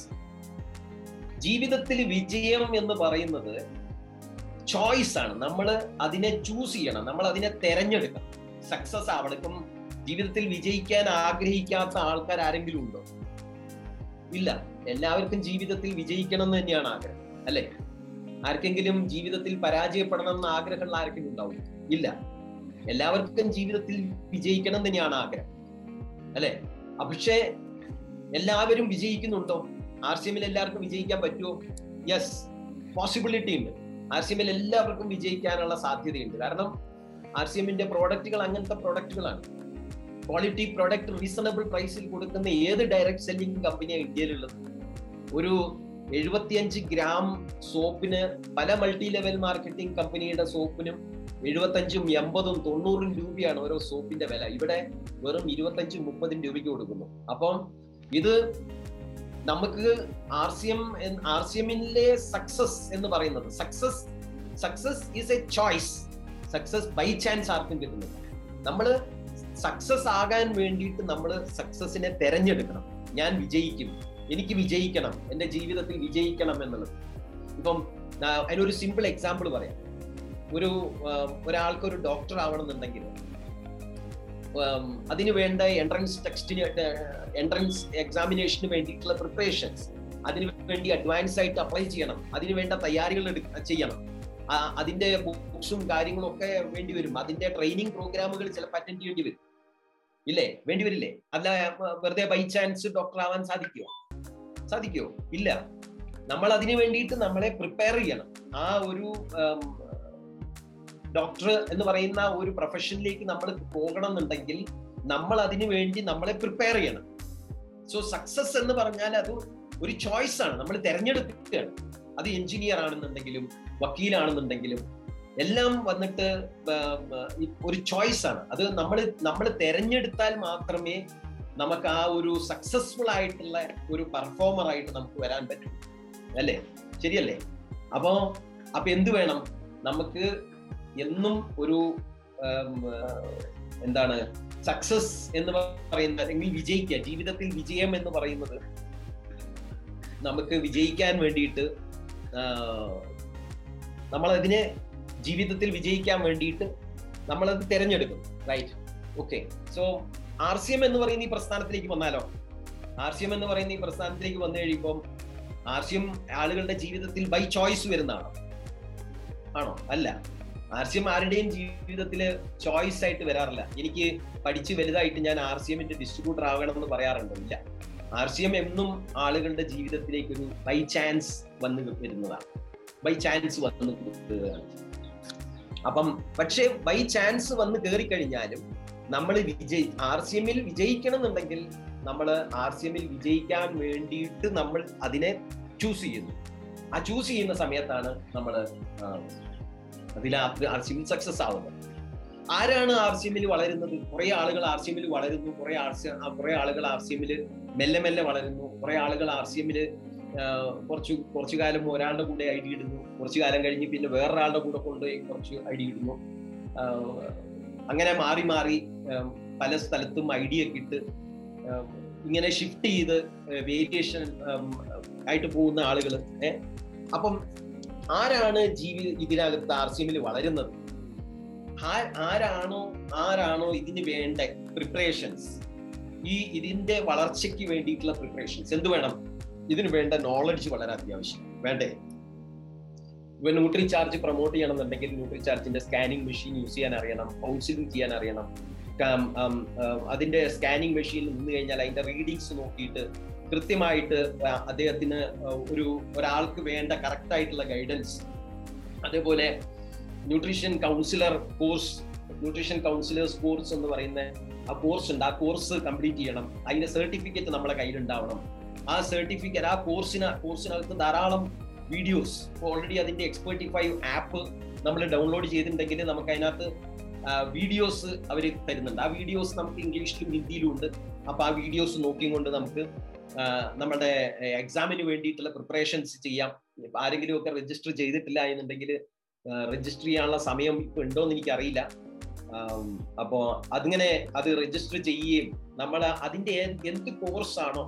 ജീവിതത്തിൽ വിജയം എന്ന് പറയുന്നത് ചോയ്സ് ആണ്. നമ്മൾ അതിനെ ചൂസ് ചെയ്യണം, നമ്മൾ അതിനെ തെരഞ്ഞെടുക്കണം. സക്സസ് ആവണം. ഇപ്പം ജീവിതത്തിൽ വിജയിക്കാൻ ആഗ്രഹിക്കാത്ത ആൾക്കാർ ആരെങ്കിലും ഉണ്ടോ? ഇല്ല. എല്ലാവർക്കും ജീവിതത്തിൽ വിജയിക്കണം എന്ന് തന്നെയാണ് ആഗ്രഹം, അല്ലെ? ആർക്കെങ്കിലും ജീവിതത്തിൽ പരാജയപ്പെടണം എന്ന് ആഗ്രഹമുള്ള ആർക്കെങ്കിലും ഉണ്ടാവും? ഇല്ല. എല്ലാവർക്കും ജീവിതത്തിൽ വിജയിക്കണം തന്നെയാണ് ആഗ്രഹം, അല്ലെ? പക്ഷേ എല്ലാവരും വിജയിക്കുന്നുണ്ടോ? ആർ സി എമ്മിൽ എല്ലാവർക്കും വിജയിക്കാൻ പറ്റുമോ? യെസ്, പോസിബിലിറ്റി ഉണ്ട്. ആർ സി എമ്മിൽ എല്ലാവർക്കും വിജയിക്കാനുള്ള സാധ്യതയുണ്ട്. കാരണം ആർ സി എമ്മിന്റെ പ്രോഡക്റ്റുകൾ അങ്ങനത്തെ പ്രോഡക്റ്റുകളാണ്. ക്വാളിറ്റി പ്രോഡക്റ്റ് റീസണബിൾ പ്രൈസിൽ കൊടുക്കുന്ന ഏത് ഡയറക്ട് സെല്ലിംഗ് കമ്പനിയാണ് ഇന്ത്യയിലുള്ളത്? ഒരു എഴുപത്തിയഞ്ച് ഗ്രാം സോപ്പിന് പല മൾട്ടി ലെവൽ മാർക്കറ്റിംഗ് കമ്പനിയുടെ സോപ്പിനും എഴുപത്തഞ്ചും എൺപതും തൊണ്ണൂറും രൂപയാണ് ഓരോ സോപ്പിന്റെ വില. ഇവിടെ വെറും ഇരുപത്തഞ്ചും മുപ്പതും രൂപയ്ക്ക് കൊടുക്കുന്നു. അപ്പം ഇത് നമുക്ക് R C M R C എമ്മിലെ സക്സസ് എന്ന് പറയുന്നത്, success success is a choice. Success by chance ആർക്കും കിട്ടുന്നില്ല. നമ്മള് സക്സസ് ആകാൻ വേണ്ടിയിട്ട് നമ്മൾ സക്സസിനെ തെരഞ്ഞെടുക്കണം. ഞാൻ വിജയിക്കും, എനിക്ക് വിജയിക്കണം, എൻ്റെ ജീവിതത്തിൽ വിജയിക്കണം എന്നുള്ളത്. ഇപ്പം അതിനൊരു സിമ്പിൾ എക്സാമ്പിൾ പറയാം. ഒരു ഒരാൾക്ക് ഒരു ഡോക്ടർ ആവണമെന്നുണ്ടെങ്കിൽ അതിന് വേണ്ട എൻട്രൻസ് ടെക്സ്റ്റിന് എൻട്രൻസ് എക്സാമിനേഷന് വേണ്ടിയിട്ടുള്ള പ്രിപ്പറേഷൻസ്, അതിന് വേണ്ടി അഡ്വാൻസ് ആയിട്ട് അപ്ലൈ ചെയ്യണം, അതിന് വേണ്ട തയ്യാറികൾ ചെയ്യണം, അതിന്റെ ബുക്സും കാര്യങ്ങളും ഒക്കെ വേണ്ടി വരും, അതിന്റെ ട്രെയിനിങ് പ്രോഗ്രാമുകൾ ചിലപ്പോൾ അറ്റൻഡ് ചെയ്യേണ്ടി വരും, ഇല്ലേ? വേണ്ടി വരില്ലേ? അല്ല വെറുതെ ബൈ ചാൻസ് ഡോക്ടർ ആവാൻ സാധിക്കുമോ? സാധിക്കുമോ? ഇല്ല. നമ്മൾ അതിന് വേണ്ടിയിട്ട് നമ്മളെ പ്രിപ്പയർ ചെയ്യണം. ആ ഒരു ഡോക്ടർ എന്ന് പറയുന്ന ഒരു പ്രൊഫഷനിലേക്ക് നമ്മൾ പോകണം എന്നുണ്ടെങ്കിൽ നമ്മൾ അതിനു വേണ്ടി നമ്മളെ പ്രിപ്പയർ ചെയ്യണം. സോ സക്സസ് എന്ന് പറഞ്ഞാൽ അത് ഒരു ചോയ്സ് ആണ്, നമ്മൾ തിരഞ്ഞെടുക്കുകയാണ്. അത് എഞ്ചിനീയർ ആണെന്നുണ്ടെങ്കിലും വക്കീലാണെന്നുണ്ടെങ്കിലും എല്ലാം വന്നിട്ട് ഒരു ചോയ്സ് ആണ്. അത് നമ്മൾ നമ്മൾ തിരഞ്ഞെടുത്താൽ മാത്രമേ നമുക്ക് ആ ഒരു സക്സസ്ഫുൾ ആയിട്ടുള്ള ഒരു പെർഫോമർ ആയിട്ട് നമുക്ക് വരാൻ പറ്റും, അല്ലേ? ശരിയല്ലേ? അപ്പോ അപ്പൊ എന്ത് വേണം? നമുക്ക് എന്നും ഒരു എന്താണ് സക്സസ് എന്ന് പറയുന്നത്, അല്ലെങ്കിൽ വിജയിക്കുക, ജീവിതത്തിൽ വിജയം എന്ന് പറയുന്നത് നമുക്ക് വിജയിക്കാൻ വേണ്ടിയിട്ട് നമ്മളതിനെ ജീവിതത്തിൽ വിജയിക്കാൻ വേണ്ടിയിട്ട് നമ്മളത് തിരഞ്ഞെടുക്കും, right? Okay. So R C M എന്ന് പറയുന്ന ഈ പ്രസ്ഥാനത്തിലേക്ക് വന്നാലോ? ആർ സി എം എന്ന് പറയുന്ന ഈ പ്രസ്ഥാനത്തിലേക്ക് വന്നു കഴിയുമ്പോൾ ആർ സി എം ആളുകളുടെ ജീവിതത്തിൽ ബൈ ചോയ്സ് വരുന്നതാണോ? ആണോ? അല്ല. ആർ സി എം ആരുടെയും ജീവിതത്തിൽ ചോയ്സ് ആയിട്ട് വരാറില്ല. എനിക്ക് പഠിച്ച് വലുതായിട്ട് ഞാൻ ആർ സി എമ്മിന്റെ ഡിസ്ട്രിബ്യൂട്ടർ ആകണം എന്ന് പറയാറുണ്ടോ? ഇല്ല. ആർ സി എം എന്നും ആളുകളുടെ ജീവിതത്തിലേക്ക് ഒരു ബൈ ചാൻസ് വന്ന് വരുന്നതാണ്, ബൈ ചാൻസ് വന്ന് കയറുകയാണ്. അപ്പം പക്ഷെ ബൈ ചാൻസ് വന്ന് കയറിക്കഴിഞ്ഞാലും നമ്മൾ വിജയി ആർ സി എമ്മിൽ വിജയിക്കണം എന്നുണ്ടെങ്കിൽ നമ്മൾ ആർ സി എമ്മിൽ വിജയിക്കാൻ വേണ്ടിയിട്ട് നമ്മൾ അതിനെ ചൂസ് ചെയ്യുന്നു. ആ ചൂസ് ചെയ്യുന്ന സമയത്താണ് നമ്മൾ അതിൽ ആർ സി എമ്മിൽ സക്സസ് ആവുന്നത്. ആരാണ് ആർ സി എമ്മിൽ വളരുന്നത്? കുറെ ആളുകൾ ആർ സി എമ്മിൽ വളരുന്നു, കുറെ ആർ സി കുറെ ആളുകൾ ആർ സി എമ്മിൽ മെല്ലെ മെല്ലെ വളരുന്നു, കുറെ ആളുകൾ ആർ സി എമ്മിൽ കുറച്ചു കുറച്ചു കാലം ഒരാളുടെ കൂടെ ഐ ഡി ഇടുന്നു, കുറച്ചു കാലം കഴിഞ്ഞ് പിന്നെ വേറൊരാളുടെ കൂടെ കൊണ്ടുപോയി കുറച്ച് ഐ ഡി ഇടുന്നു. അങ്ങനെ മാറി മാറി പല സ്ഥലത്തും ഐ ഡി ഒക്കെ ഇട്ട് ഇങ്ങനെ ഷിഫ്റ്റ് ചെയ്ത് വേരിയേഷൻ ആയിട്ട് പോകുന്ന ആളുകൾ. ഏഹ് അപ്പം ആരാണ് ജീവി ഇതിനകത്ത് ആർ സി എമ്മിൽ വളരുന്നത്? ആരാണോ ആരാണോ ഇതിന് വേണ്ട പ്രിപ്പറേഷൻസ്, ഈ ഇതിന്റെ വളർച്ചയ്ക്ക് വേണ്ടിയിട്ടുള്ള പ്രിപ്പറേഷൻസ് എന്ത് വേണം? ഇതിന് വേണ്ട നോളജ് വളരെ അത്യാവശ്യം വേണ്ടേ? ഇപ്പൊ ന്യൂട്രി ചാർജ് പ്രൊമോട്ട് ചെയ്യണമെന്നുണ്ടെങ്കിൽ ന്യൂട്രി ചാർജിന്റെ സ്കാനിങ് മെഷീൻ യൂസ് ചെയ്യാൻ അറിയണം, കൗൺസിലിംഗ് ചെയ്യാൻ അറിയണം. അതിന്റെ സ്കാനിങ് മെഷീനിൽ നിന്ന് കഴിഞ്ഞാൽ അതിന്റെ റീഡിങ്സ് നോക്കിയിട്ട് കൃത്യമായിട്ട് അദ്ദേഹത്തിന് ഒരു ഒരാൾക്ക് വേണ്ട കറക്റ്റ് ആയിട്ടുള്ള ഗൈഡൻസ്, അതേപോലെ nutrition counsellor course, nutrition counsellors course എന്ന് പറയുന്ന ആ കോഴ്സ് ഉണ്ട്. ആ കോഴ്സ് കംപ്ലീറ്റ് ചെയ്യണം. അതിന്റെ സർട്ടിഫിക്കറ്റ് നമ്മളെ കയ്യിലുണ്ടാവണം. ആ സർട്ടിഫിക്കറ്റ്, ആ കോഴ്സിന് കോഴ്സിനകത്ത് ധാരാളം വീഡിയോസ്, ഓൾറെഡി അതിന്റെ എക്സ്പേർട്ടിഫൈ ആപ്പ് നമ്മൾ ഡൗൺലോഡ് ചെയ്തിട്ടുണ്ടെങ്കിൽ നമുക്ക് അതിനകത്ത് വീഡിയോസ് അവർ തരുന്നുണ്ട്. ആ വീഡിയോസ് നമുക്ക് ഇംഗ്ലീഷിലും ഹിന്ദിയിലും ഉണ്ട്. അപ്പൊ ആ വീഡിയോസ് നോക്കിക്കൊണ്ട് നമുക്ക് നമ്മുടെ എക്സാമിന് വേണ്ടിയിട്ടുള്ള പ്രിപ്പറേഷൻസ് ചെയ്യാം. ആരെങ്കിലും ഒക്കെ രജിസ്റ്റർ ചെയ്തിട്ടില്ല എന്നുണ്ടെങ്കിൽ രജിസ്റ്റർ ചെയ്യാനുള്ള സമയം ഇപ്പൊ ഉണ്ടോ എന്ന് എനിക്കറിയില്ല. അപ്പോ അതിങ്ങനെ അത് രജിസ്റ്റർ ചെയ്യുകയും നമ്മൾ അതിന്റെ എന്ത് കോഴ്സാണോ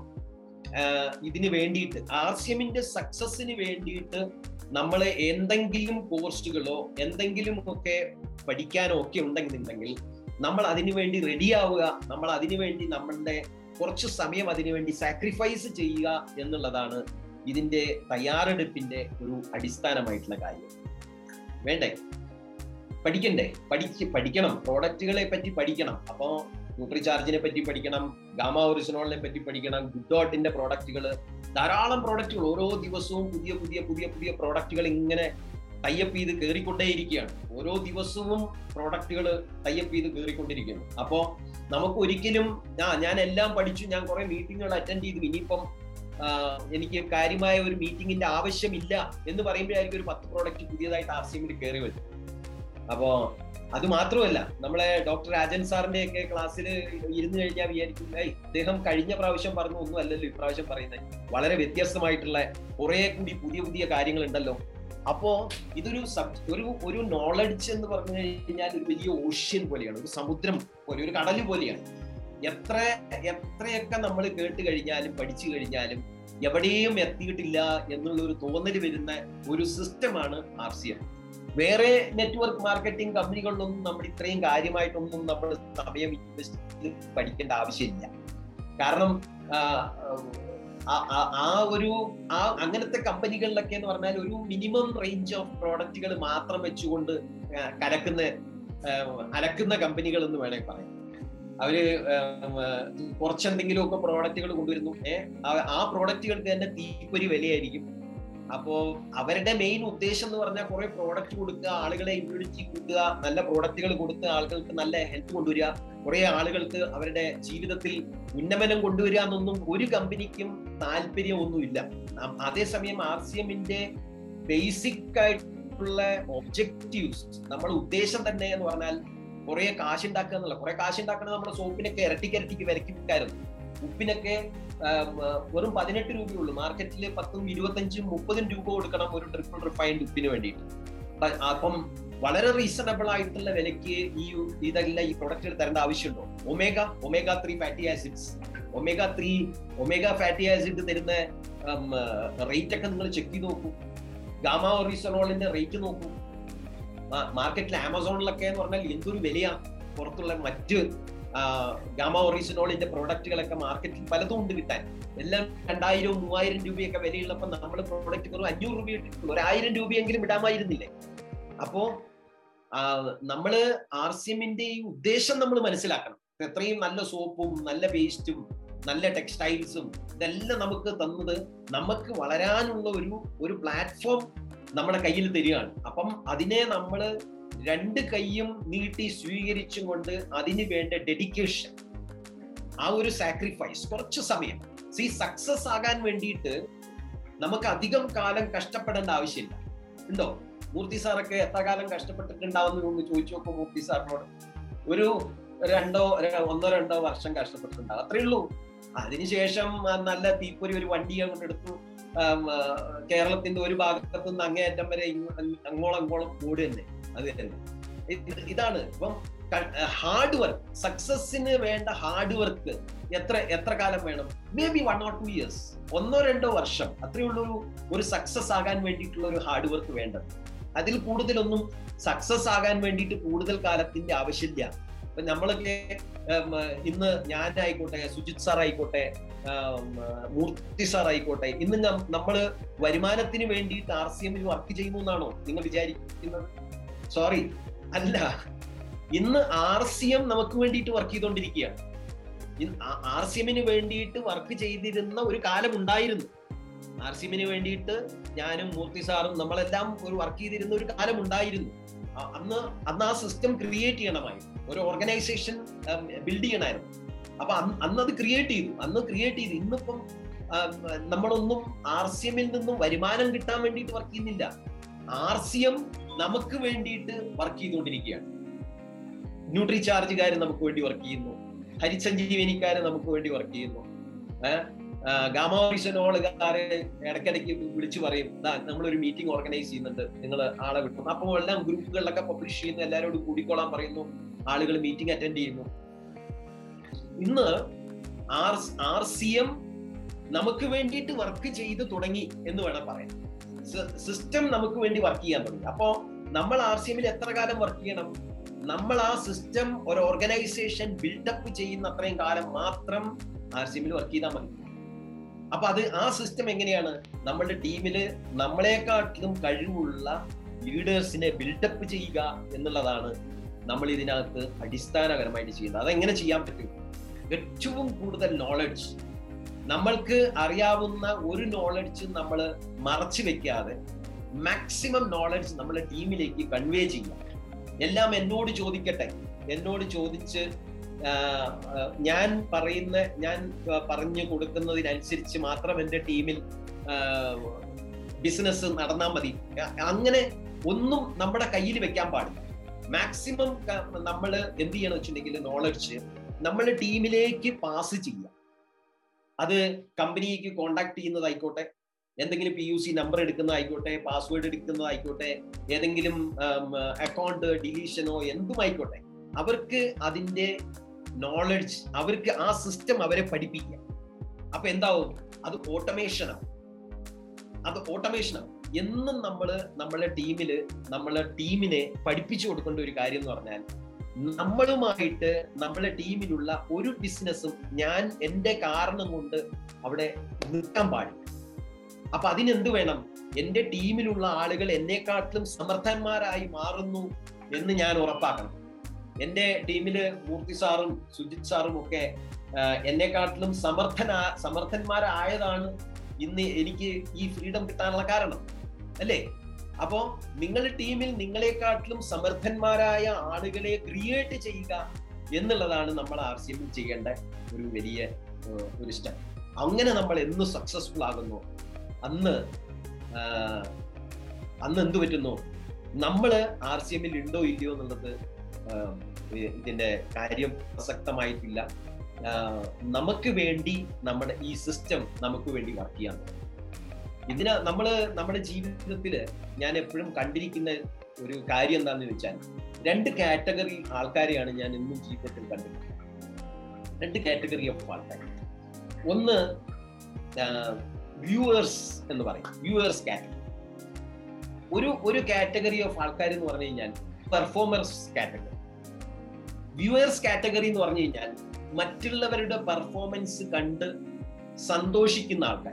ഇതിന് വേണ്ടിയിട്ട്, ആർ സി എമ്മിന്റെ സക്സസിന് വേണ്ടിയിട്ട് നമ്മൾ എന്തെങ്കിലും കോഴ്സുകളോ എന്തെങ്കിലും ഒക്കെ പഠിക്കാനോ ഒക്കെ ഉണ്ടെന്നുണ്ടെങ്കിൽ നമ്മൾ അതിനു വേണ്ടി റെഡി ആവുക, നമ്മൾ അതിനു വേണ്ടി നമ്മളുടെ കുറച്ച് സമയം അതിനു വേണ്ടി സാക്രിഫൈസ് ചെയ്യുക എന്നുള്ളതാണ് ഇതിന്റെ തയ്യാറെടുപ്പിന്റെ ഒരു അടിസ്ഥാനമായിട്ടുള്ള കാര്യം. വേണ്ടേ? പഠിക്കണ്ടേ? പഠിച്ച് പഠിക്കണം, പ്രോഡക്റ്റുകളെ പറ്റി പഠിക്കണം. അപ്പോ ന്യൂട്രിചാർജിനെ പറ്റി പഠിക്കണം, ഗാമ ഒറിജിനോളിനെ പറ്റി പഠിക്കണം, ഗുഡ് ഡോട്ടിന്റെ പ്രോഡക്റ്റുകൾ, ധാരാളം പ്രോഡക്റ്റുകൾ ഓരോ ദിവസവും പുതിയ പുതിയ പുതിയ പുതിയ പ്രോഡക്റ്റുകൾ ഇങ്ങനെ ടൈപ്പ് ചെയ്ത് കയറിക്കൊണ്ടേയിരിക്കുകയാണ്. ഓരോ ദിവസവും പ്രോഡക്റ്റുകൾ ടൈപ്പ് ചെയ്ത് കയറിക്കൊണ്ടിരിക്കുന്നു. അപ്പോ നമുക്ക് ഒരിക്കലും ആ ഞാൻ എല്ലാം പഠിച്ചു, ഞാൻ കുറെ മീറ്റിങ്ങുകൾ അറ്റൻഡ് ചെയ്തു, ഇനിയിപ്പം എനിക്ക് കാര്യമായ ഒരു മീറ്റിങ്ങിന്റെ ആവശ്യമില്ല എന്ന് പറയുമ്പോഴായിരിക്കും ഒരു പത്ത് പ്രോഡക്റ്റ് പുതിയതായിട്ട് ആർ സി എമ്മിൽ കയറി വരും. അപ്പോ അത് മാത്രമല്ല, നമ്മളെ ഡോക്ടർ രാജൻ സാറിന്റെ ഒക്കെ ക്ലാസ്സിൽ ഇരുന്ന് കഴിഞ്ഞാൽ വിചാരിക്കും, ഏയ് ഇദ്ദേഹം കഴിഞ്ഞ പ്രാവശ്യം പറഞ്ഞ ഒന്നും അല്ലല്ലോ ഇപ്രാവശ്യം പറയുന്നത്, വളരെ വ്യത്യസ്തമായിട്ടുള്ള കുറെ കൂടി പുതിയ പുതിയ കാര്യങ്ങൾ ഉണ്ടല്ലോ. അപ്പോ ഇതൊരു ഒരു ഒരു നോളജ് എന്ന് പറഞ്ഞു കഴിഞ്ഞാൽ ഒരു വലിയ ഓഷ്യൻ പോലെയാണ്, ഒരു സമുദ്രം പോലെ, ഒരു കടല് പോലെയാണ്. എത്ര എത്രയൊക്കെ നമ്മൾ കേട്ട് കഴിഞ്ഞാലും പഠിച്ചു കഴിഞ്ഞാലും എവിടെയും എത്തിയിട്ടില്ല എന്നുള്ള ഒരു തോന്നൽ വരുന്ന ഒരു സിസ്റ്റമാണ് ആർ സി എം. വേറെ നെറ്റ്വർക്ക് മാർക്കറ്റിംഗ് കമ്പനികളിലൊന്നും നമ്മൾ ഇത്രയും കാര്യമായിട്ടൊന്നും നമ്മൾ സമയം ഇൻവെസ്റ്റ് ചെയ്ത് പഠിക്കേണ്ട ആവശ്യമില്ല. കാരണം ആ ഒരു ആ അങ്ങനത്തെ കമ്പനികളിലൊക്കെ എന്ന് പറഞ്ഞാൽ ഒരു മിനിമം റേഞ്ച് ഓഫ് പ്രോഡക്റ്റുകൾ മാത്രം വെച്ചുകൊണ്ട് കലക്കുന്ന അലക്കുന്ന കമ്പനികൾ എന്ന് വേണമെങ്കിൽ പറയാം. അവര് കുറച്ചെന്തെങ്കിലും ഒക്കെ പ്രോഡക്റ്റുകൾ കൊണ്ടുവരുന്നു, ഏഹ് ആ പ്രോഡക്റ്റുകൾക്ക് തന്നെ തീപ്പൊരി വിലയായിരിക്കും. അപ്പോ അവരുടെ മെയിൻ ഉദ്ദേശം എന്ന് പറഞ്ഞാൽ കുറെ പ്രോഡക്റ്റ് കൊടുക്കുക, ആളുകളെ ഇമ്മ്യൂണിറ്റി കൂട്ടുക, നല്ല പ്രോഡക്റ്റുകൾ കൊടുത്ത് ആളുകൾക്ക് നല്ല ഹെൽത്ത് കൊണ്ടുവരിക, കുറെ ആളുകൾക്ക് അവരുടെ ജീവിതത്തിൽ ഉന്നമനം കൊണ്ടുവരിക എന്നൊന്നും ഒരു കമ്പനിക്കും താല്പര്യമൊന്നുമില്ല. അതേസമയം ആർ സി എമ്മിന്റെ ബേസിക് ആയിട്ടുള്ള ഒബ്ജക്റ്റീവ്സ്, നമ്മുടെ ഉദ്ദേശം തന്നെ എന്ന് പറഞ്ഞാൽ കുറെ കാശുണ്ടാക്കുക എന്നുള്ള, കുറെ കാശുണ്ടാക്കുന്നത് നമ്മുടെ സോപ്പിനൊക്കെ ഇരട്ടിക്ക് ഇരട്ടിക്ക് വിലക്ക് വിൽക്കായിരുന്നു. ഉപ്പിനൊക്കെ വെറും പതിനെട്ട് രൂപയുള്ളൂ, മാർക്കറ്റിൽ പത്തും ഇരുപത്തഞ്ചും മുപ്പതും രൂപ കൊടുക്കണം ഒരു ട്രിപ്പിൾ റിഫൈൻഡ് ഉപ്പിന് വേണ്ടിയിട്ട്. അപ്പം വളരെ റീസണബിൾ ആയിട്ടുള്ള വിലയ്ക്ക് ഈ ഇതെല്ലാം ഈ പ്രൊഡക്റ്റുകൾ തരേണ്ട ആവശ്യമുണ്ടോ? Omega omega three fatty acids, omega three omega fatty acid തരുന്ന റേറ്റ് ഒക്കെ നിങ്ങൾ ചെക്ക് ചെയ്ത് നോക്കൂ. ഗാമ ഒറിജിനോളിന്റെ റേറ്റ് നോക്കൂ. മാർക്കറ്റിൽ ആമസോണിലൊക്കെ എന്ന് പറഞ്ഞാൽ എന്തൊരു വിലയാണ്. പുറത്തുള്ള മറ്റ് ഗാമ ഒറിജിനോളിന്റെ പ്രോഡക്റ്റുകളൊക്കെ മാർക്കറ്റിൽ പലതും ഉണ്ട് കിട്ടാൻ. എല്ലാം രണ്ടായിരവും മൂവായിരം രൂപയൊക്കെ വിലയുള്ളപ്പോൾ നമ്മൾ പ്രോഡക്റ്റ് കുറവ് അഞ്ഞൂറ് രൂപ ഇട്ടിട്ടുള്ളൂ, ഒരു ആയിരം രൂപയെങ്കിലും ഇടാമായിരുന്നില്ലേ? അപ്പോ നമ്മള് ആർ സി എമ്മിന്റെ ഈ ഉദ്ദേശം നമ്മൾ മനസ്സിലാക്കണം. എത്രയും നല്ല സോപ്പും നല്ല പേസ്റ്റും നല്ല ടെക്സ്റ്റൈൽസും ഇതെല്ലാം നമുക്ക് തന്നത് നമുക്ക് വളരാനുള്ള ഒരു ഒരു പ്ലാറ്റ്ഫോം നമ്മുടെ കയ്യിൽ തരികയാണ്. അപ്പം അതിനെ നമ്മൾ രണ്ട് കൈയും നീട്ടി സ്വീകരിച്ചും കൊണ്ട് അതിന് വേണ്ട ഡെഡിക്കേഷൻ, ആ ഒരു സാക്രിഫൈസ്, കുറച്ച് സമയം. സീ സക്സസ് ആകാൻ വേണ്ടിയിട്ട് നമുക്ക് അധികം കാലം കഷ്ടപ്പെടേണ്ട ആവശ്യമില്ല. ഉണ്ടോ? മൂർത്തി സാറൊക്കെ എത്ര കാലം കഷ്ടപ്പെട്ടിട്ടുണ്ടാവുന്ന ഒന്ന് ചോദിച്ചു നോക്കൂ മൂർത്തി സാറിനോട്. ഒരു രണ്ടോ ഒന്നോ രണ്ടോ വർഷം കഷ്ടപ്പെട്ടിട്ടുണ്ടാവും, അത്രേ ഉള്ളൂ. അതിനുശേഷം നല്ല തീപ്പൊരി ഒരു വണ്ടി അങ്ങോട്ട് എടുത്തു കേരളത്തിന്റെ ഒരു ഭാഗത്തു നിന്ന് അങ്ങേയറ്റം വരെ അങ്ങോളം അങ്ങോളം ഓട് തന്നെ. അത് തന്നെ ഇതാണ്. ഇപ്പം ഹാർഡ് വർക്ക്, സക്സസിന് വേണ്ട ഹാർഡ് വർക്ക് എത്ര എത്ര കാലം വേണം? Maybe one or two years, ഒന്നോ രണ്ടോ വർഷം, അത്രയുള്ള ഒരു ഒരു സക്സസ് ആകാൻ വേണ്ടിയിട്ടുള്ള ഒരു ഹാർഡ് വർക്ക് വേണ്ടത്. അതിൽ കൂടുതലൊന്നും സക്സസ് ആകാൻ വേണ്ടിയിട്ട് കൂടുതൽ കാലത്തിന്റെ ആവശ്യമില്ല. ഇപ്പൊ നമ്മളൊക്കെ ഇന്ന് ഞാനായിക്കോട്ടെ, സുജിത് സാർ ആയിക്കോട്ടെ, മൂർത്തി സാർ ആയിക്കോട്ടെ, ഇന്ന് നമ്മള് വരുമാനത്തിന് വേണ്ടിയിട്ട് ആർ സി എമ്മിൽ വർക്ക് ചെയ്യുന്നു എന്നാണോ നിങ്ങൾ വിചാരിക്കുന്നത്? സോറി, അല്ല. ഇന്ന് ആർ സി എം നമുക്ക് വേണ്ടിയിട്ട് വർക്ക് ചെയ്തുകൊണ്ടിരിക്കുകയാണ്. ആർ സി എമ്മിന് വേണ്ടിയിട്ട് വർക്ക് ചെയ്തിരുന്ന ഒരു കാലം ഉണ്ടായിരുന്നു. ആർ സി എമ്മിന് വേണ്ടിയിട്ട് ഞാനും മൂർത്തി സാറും നമ്മളെല്ലാം ഒരു വർക്ക് ചെയ്തിരുന്ന ഒരു കാലം ഉണ്ടായിരുന്നു. അന്ന് അന്ന് ആ സിസ്റ്റം ക്രിയേറ്റ് ചെയ്യണമായിരുന്നു, ഒരു ഓർഗനൈസേഷൻ ബിൽഡ് ചെയ്യണമായിരുന്നു. അപ്പൊ അന്ന് അത് ക്രിയേറ്റ് ചെയ്തു, അന്ന് ക്രിയേറ്റ് ചെയ്തു. ഇന്നിപ്പം നമ്മളൊന്നും ആർ സി എമ്മിൽ നിന്നും വരുമാനം കിട്ടാൻ വേണ്ടിയിട്ട് വർക്ക് ചെയ്യുന്നില്ല. ആർ സി എം നമുക്ക് വേണ്ടിയിട്ട് വർക്ക് ചെയ്തുകൊണ്ടിരിക്കുകയാണ്. ന്യൂട്രി ചാർജുകാർ നമുക്ക് വേണ്ടി വർക്ക് ചെയ്യുന്നു, ഹരിസഞ്ജീവനിക്കാര് നമുക്ക് വേണ്ടി വർക്ക് ചെയ്യുന്നു, ഏഹ് ഗാമാവിഷനോളുകാരെ ഇടയ്ക്കിടയ്ക്ക് വിളിച്ചു പറയും, നമ്മളൊരു മീറ്റിംഗ് ഓർഗനൈസ് ചെയ്യുന്നുണ്ട്, നിങ്ങൾ ആളെ വിട്ടു. അപ്പോൾ എല്ലാം ഗ്രൂപ്പുകളിലൊക്കെ പബ്ലിഷ് ചെയ്യുന്നു, എല്ലാവരോടും കൂടിക്കോളാൻ പറയുന്നു, ആളുകൾ മീറ്റിംഗ് അറ്റൻഡ് ചെയ്യുന്നു. ഇന്ന് ആർ ആർ സി എം നമുക്ക് വേണ്ടിയിട്ട് വർക്ക് ചെയ്ത് തുടങ്ങി എന്ന് വേണം പറയാൻ. സിസ്റ്റം നമുക്ക് വേണ്ടി വർക്ക് ചെയ്യാൻ തുടങ്ങി. അപ്പോ നമ്മൾ ആർ സി എമ്മിൽ എത്ര കാലം വർക്ക് ചെയ്യണം? നമ്മൾ ആ സിസ്റ്റം ഒരു ഓർഗനൈസേഷൻ ബിൽഡപ്പ് ചെയ്യുന്ന അത്രയും കാലം മാത്രം ആർ സി എമ്മിൽ വർക്ക് ചെയ്താൽ മതി. അപ്പൊ അത് ആ സിസ്റ്റം എങ്ങനെയാണ്? നമ്മളുടെ ടീമില് നമ്മളെക്കാട്ടിലും കഴിവുള്ള ലീഡേഴ്സിനെ ബിൽഡപ്പ് ചെയ്യുക എന്നുള്ളതാണ് നമ്മൾ ഇതിനകത്ത് അടിസ്ഥാനപരമായിട്ട് ചെയ്യുന്നത്. അതെങ്ങനെ ചെയ്യാൻ പറ്റും? ഏറ്റവും കൂടുതൽ നോളജ്, നമ്മൾക്ക് അറിയാവുന്ന ഒരു നോളജ് നമ്മൾ മറച്ചു വെക്കാതെ മാക്സിമം നോളജ് നമ്മളെ ടീമിലേക്ക് കൺവേ ചെയ്യുക. എല്ലാം എന്നോട് ചോദിക്കട്ടെ, എന്നോട് ചോദിച്ച് ഞാൻ പറയുന്ന ഞാൻ പറഞ്ഞു കൊടുക്കുന്നതിനനുസരിച്ച് മാത്രം എൻ്റെ ടീമിൽ ബിസിനസ് നടന്നാൽ മതി. അങ്ങനെ ഒന്നും നമ്മുടെ കയ്യിൽ വെക്കാൻ പാടില്ല. മാക്സിമം നമ്മൾ എന്ത് ചെയ്യണം വെച്ചിട്ടുണ്ടെങ്കിൽ നോളജ് നമ്മുടെ ടീമിലേക്ക് പാസ് ചെയ്യുക. അത് കമ്പനിക്ക് കോണ്ടാക്ട് ചെയ്യുന്നതായിക്കോട്ടെ, എന്തെങ്കിലും പി യു സി നമ്പർ എടുക്കുന്നതായിക്കോട്ടെ, പാസ്വേഡ് എടുക്കുന്നതായിക്കോട്ടെ, ഏതെങ്കിലും അക്കൗണ്ട് ഡിലീഷനോ എന്തുമായിക്കോട്ടെ, അവർക്ക് അതിൻ്റെ നോളജ്, അവർക്ക് ആ സിസ്റ്റം അവരെ പഠിപ്പിക്കുക. അപ്പൊ എന്താവും? അത് ഓട്ടോമേഷനാവും. അത് ഓട്ടോമേഷനാവും. എന്നും നമ്മള് നമ്മളെ ടീമില് നമ്മളെ ടീമിനെ പഠിപ്പിച്ചു കൊടുക്കേണ്ട ഒരു കാര്യം എന്ന് പറഞ്ഞാൽ, നമ്മളുമായിട്ട് നമ്മളെ ടീമിലുള്ള ഒരു ബിസിനസ്സും ഞാൻ എൻ്റെ കാരണം കൊണ്ട് അവിടെ നിർത്താൻ പാടില്ല. അപ്പൊ അതിനെന്ത് വേണം? എൻ്റെ ടീമിലുള്ള ആളുകൾ എന്നെക്കാട്ടിലും സമർത്ഥന്മാരായി മാറുന്നു എന്ന് ഞാൻ ഉറപ്പാക്കണം. എൻ്റെ ടീമില് മൂർത്തി സാറും സുജിത് സാറും ഒക്കെ എന്നെക്കാട്ടിലും സമർത്ഥന സമർത്ഥന്മാരായതാണ് ഇന്ന് എനിക്ക് ഈ ഫ്രീഡം കിട്ടാനുള്ള കാരണം, അല്ലേ? അപ്പോ നിങ്ങളുടെ ടീമിൽ നിങ്ങളെക്കാട്ടിലും സമർത്ഥന്മാരായ ആളുകളെ ക്രിയേറ്റ് ചെയ്യുക എന്നുള്ളതാണ് നമ്മൾ ആർ സി എമ്മിൽ ചെയ്യേണ്ട ഒരു വലിയ ഒരു സ്റ്റെപ്പ്. അങ്ങനെ നമ്മൾ എന്ന് സക്സസ്ഫുൾ ആകുന്നു, അന്ന് അന്ന് എന്ത് പറ്റുന്നു? നമ്മള് ആർ സി എമ്മിൽ ഉണ്ടോ ഇല്ലയോ എന്നുള്ളത് ഇതിന്റെ കാര്യം പ്രസക്തമായിട്ടില്ല. നമുക്ക് വേണ്ടി നമ്മുടെ ഈ സിസ്റ്റം നമുക്ക് വേണ്ടി വർക്ക് ചെയ്യാൻ തുടങ്ങും. ഇതിന് നമ്മള് നമ്മുടെ ജീവിതത്തില് ഞാൻ എപ്പോഴും കണ്ടിരിക്കുന്ന ഒരു കാര്യം എന്താണെന്ന് ചോദിച്ചാൽ, രണ്ട് കാറ്റഗറി ആൾക്കാരെയാണ് ഞാൻ എന്നും ജീവിതത്തിൽ കണ്ടിട്ടുള്ളത്. രണ്ട് കാറ്റഗറി ഓഫ് ആൾക്കാർ. ഒന്ന് വ്യൂവേഴ്സ് എന്ന് പറയും, വ്യൂവേഴ്സ് കാറ്റഗറി. ഒരു ഒരു കാറ്റഗറി ഓഫ് ആൾക്കാർ എന്ന് പറഞ്ഞു കഴിഞ്ഞാൽ പെർഫോമേഴ്സ് കാറ്റഗറി. വ്യൂവേഴ്സ് കാറ്റഗറി എന്ന് പറഞ്ഞു കഴിഞ്ഞാൽ മറ്റുള്ളവരുടെ പെർഫോമൻസ് കണ്ട് സന്തോഷിക്കുന്ന ആൾക്കാർ.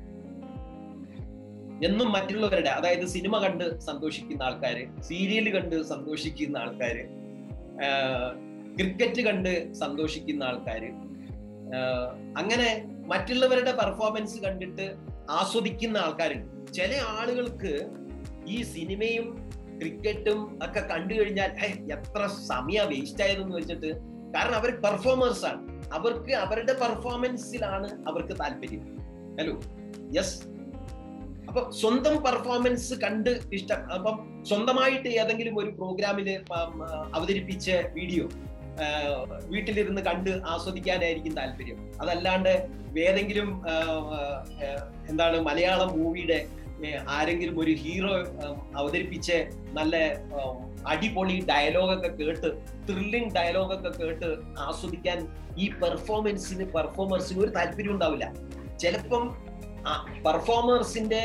എന്നും മറ്റുള്ളവരുടെ, അതായത് സിനിമ കണ്ട് സന്തോഷിക്കുന്ന ആൾക്കാര്, സീരിയൽ കണ്ട് സന്തോഷിക്കുന്ന ആൾക്കാര്, ക്രിക്കറ്റ് കണ്ട് സന്തോഷിക്കുന്ന ആൾക്കാര്, അങ്ങനെ മറ്റുള്ളവരുടെ പെർഫോമൻസ് കണ്ടിട്ട് ആസ്വദിക്കുന്ന ആൾക്കാരുണ്ട്. ചില ആളുകൾക്ക് ഈ സിനിമയും ക്രിക്കറ്റും ഒക്കെ കണ്ടു കഴിഞ്ഞാൽ എത്ര സമയം വേസ്റ്റ് ആയതെന്ന് വെച്ചിട്ട്, കാരണം അവർ പെർഫോമേഴ്സ് ആണ്, അവർക്ക് അവരുടെ പെർഫോമൻസിലാണ് അവർക്ക് താല്പര്യം. Hello, yes. അപ്പൊ സ്വന്തം പെർഫോമൻസ് കണ്ട് ഇഷ്ടം, അപ്പം സ്വന്തമായിട്ട് ഏതെങ്കിലും ഒരു പ്രോഗ്രാമില് അവതരിപ്പിച്ച വീഡിയോ വീട്ടിലിരുന്ന് കണ്ട് ആസ്വദിക്കാനായിരിക്കും താല്പര്യം. അതല്ലാണ്ട് ഏതെങ്കിലും എന്താണ് മലയാളം മൂവിയുടെ ആരെങ്കിലും ഒരു ഹീറോ അവതരിപ്പിച്ച് നല്ല അടിപൊളി ഡയലോഗൊക്കെ കേട്ട്, ത്രില്ലിംഗ് ഡയലോഗൊക്കെ കേട്ട് ആസ്വദിക്കാൻ ഈ പെർഫോമൻസിന് പെർഫോമേഴ്സിന് ഒരു താല്പര്യം ഉണ്ടാവില്ല. ചിലപ്പം പെർഫോമേഴ്സിന്റെ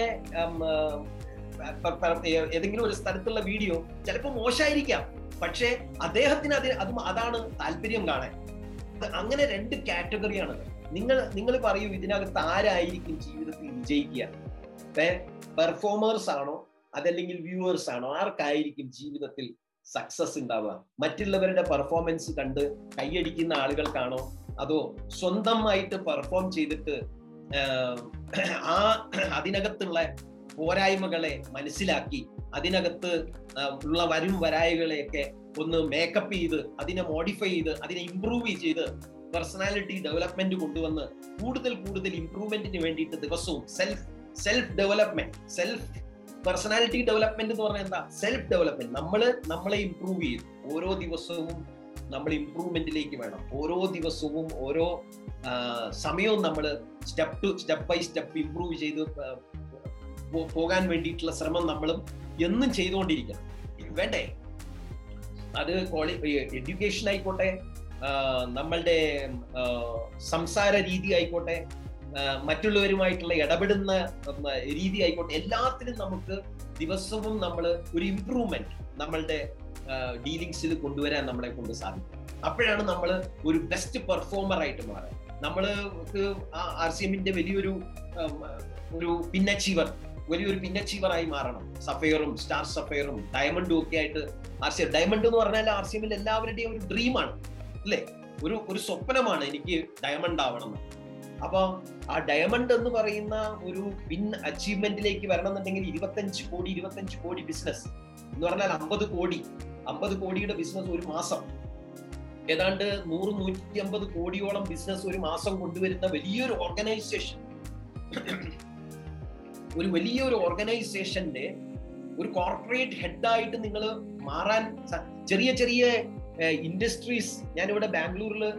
ഏതെങ്കിലും ഒരു സ്ഥലത്തുള്ള വീഡിയോ ചിലപ്പോൾ മോശമായിരിക്കാം, പക്ഷെ അദ്ദേഹത്തിന് അത് അത് അതാണ് താല്പര്യം കാണാൻ. അങ്ങനെ രണ്ട് കാറ്റഗറിയാണ്. നിങ്ങൾ നിങ്ങൾ പറയൂ, ഇതിനകത്ത് ആരായിരിക്കും ജീവിതത്തിൽ വിജയിക്കുക? പെർഫോമേഴ്സ് ആണോ അതല്ലെങ്കിൽ വ്യൂവേഴ്സ് ആണോ? ആർക്കായിരിക്കും ജീവിതത്തിൽ സക്സസ് ഉണ്ടാവുക? മറ്റുള്ളവരുടെ പെർഫോമൻസ് കണ്ട് കൈയടിക്കുന്ന ആളുകൾക്കാണോ, അതോ സ്വന്തമായിട്ട് പെർഫോം ചെയ്തിട്ട് ആ അതിനകത്തുള്ള പോരായ്മകളെ മനസ്സിലാക്കി അതിനകത്ത് ഉള്ള വരും വരായികളെയൊക്കെ ഒന്ന് മേക്കപ്പ് ചെയ്ത് അതിനെ മോഡിഫൈ ചെയ്ത് അതിനെ ഇംപ്രൂവ് ചെയ്ത് പേഴ്സണാലിറ്റി ഡെവലപ്മെന്റ് കൊണ്ടുവന്ന് കൂടുതൽ കൂടുതൽ ഇംപ്രൂവ്മെന്റിന് വേണ്ടിയിട്ട് ദിവസവും self self development self personality development എന്ന് പറഞ്ഞാൽ എന്താ? Self development. നമ്മള് നമ്മളെ ഇംപ്രൂവ് ചെയ്യും. ഓരോ ദിവസവും നമ്മൾ ഇംപ്രൂവ്മെന്റിലേക്ക് വേണം. ഓരോ ദിവസവും ഓരോ സമയവും നമ്മൾ step to step by step improve ചെയ്ത് പോകാൻ വേണ്ടിയിട്ടുള്ള ശ്രമം നമ്മളും എന്നും ചെയ്തുകൊണ്ടിരിക്കണം. വേണ്ടേ? അത് ക്വാളി എഡ്യൂക്കേഷൻ ആയിക്കോട്ടെ, നമ്മളുടെ സംസാര രീതി ആയിക്കോട്ടെ, മറ്റുള്ളവരുമായിട്ടുള്ള ഇടപെടുന്ന രീതി ആയിക്കോട്ടെ, എല്ലാത്തിനും നമുക്ക് ദിവസവും നമ്മൾ ഒരു ഇംപ്രൂവ്മെന്റ് നമ്മളുടെ ഡീലിങ്സിൽ കൊണ്ടുവരാൻ നമ്മളെ കൊണ്ട് സാധിക്കും. അപ്പോഴാണ് നമ്മൾ ഒരു ബെസ്റ്റ് പെർഫോമർ ആയിട്ട് മാറുക. നമ്മൾക്ക് ആർ സി എമ്മിന്റെ വലിയൊരു ഒരു പിന്നച്ചീവർ വലിയൊരു പിന്നച്ചീവർ ആയി മാറണം. സഫയറും സ്റ്റാർ സഫയറും ഡയമണ്ടും ഒക്കെ ആയിട്ട് ആർ സി എം ഡയമണ്ട് എന്ന് പറഞ്ഞാൽ ആർ സി എമ്മിൽ എല്ലാവരുടെയും ഒരു ഡ്രീമാണ് അല്ലേ? ഒരു ഒരു സ്വപ്നമാണ് എനിക്ക് ഡയമണ്ട് ആവണം. അപ്പൊ ആ ഡയമണ്ട് എന്ന് പറയുന്ന ഒരു പിൻ അച്ചീവ്മെന്റിലേക്ക് വരണം എന്നുണ്ടെങ്കിൽ ഇരുപത്തഞ്ച് കോടി ഇരുപത്തഞ്ച് കോടി ബിസിനസ് എന്ന് പറഞ്ഞാൽ അമ്പത് കോടി അമ്പത് കോടിയുടെ ബിസിനസ് ഒരു മാസം, ഏതാണ്ട് നൂറ് നൂറ്റി അമ്പത് കോടിയോളം ബിസിനസ് ഒരു മാസം കൊണ്ടുവരുന്ന വലിയൊരു ഓർഗനൈസേഷൻ, ഒരു വലിയൊരു ഓർഗനൈസേഷന്റെ ഒരു കോർപ്പറേറ്റ് ഹെഡായിട്ട് നിങ്ങൾ മാറാൻ ചെറിയ ചെറിയ ഇൻഡസ്ട്രീസ്, ഞാനിവിടെ ബാംഗ്ലൂരില്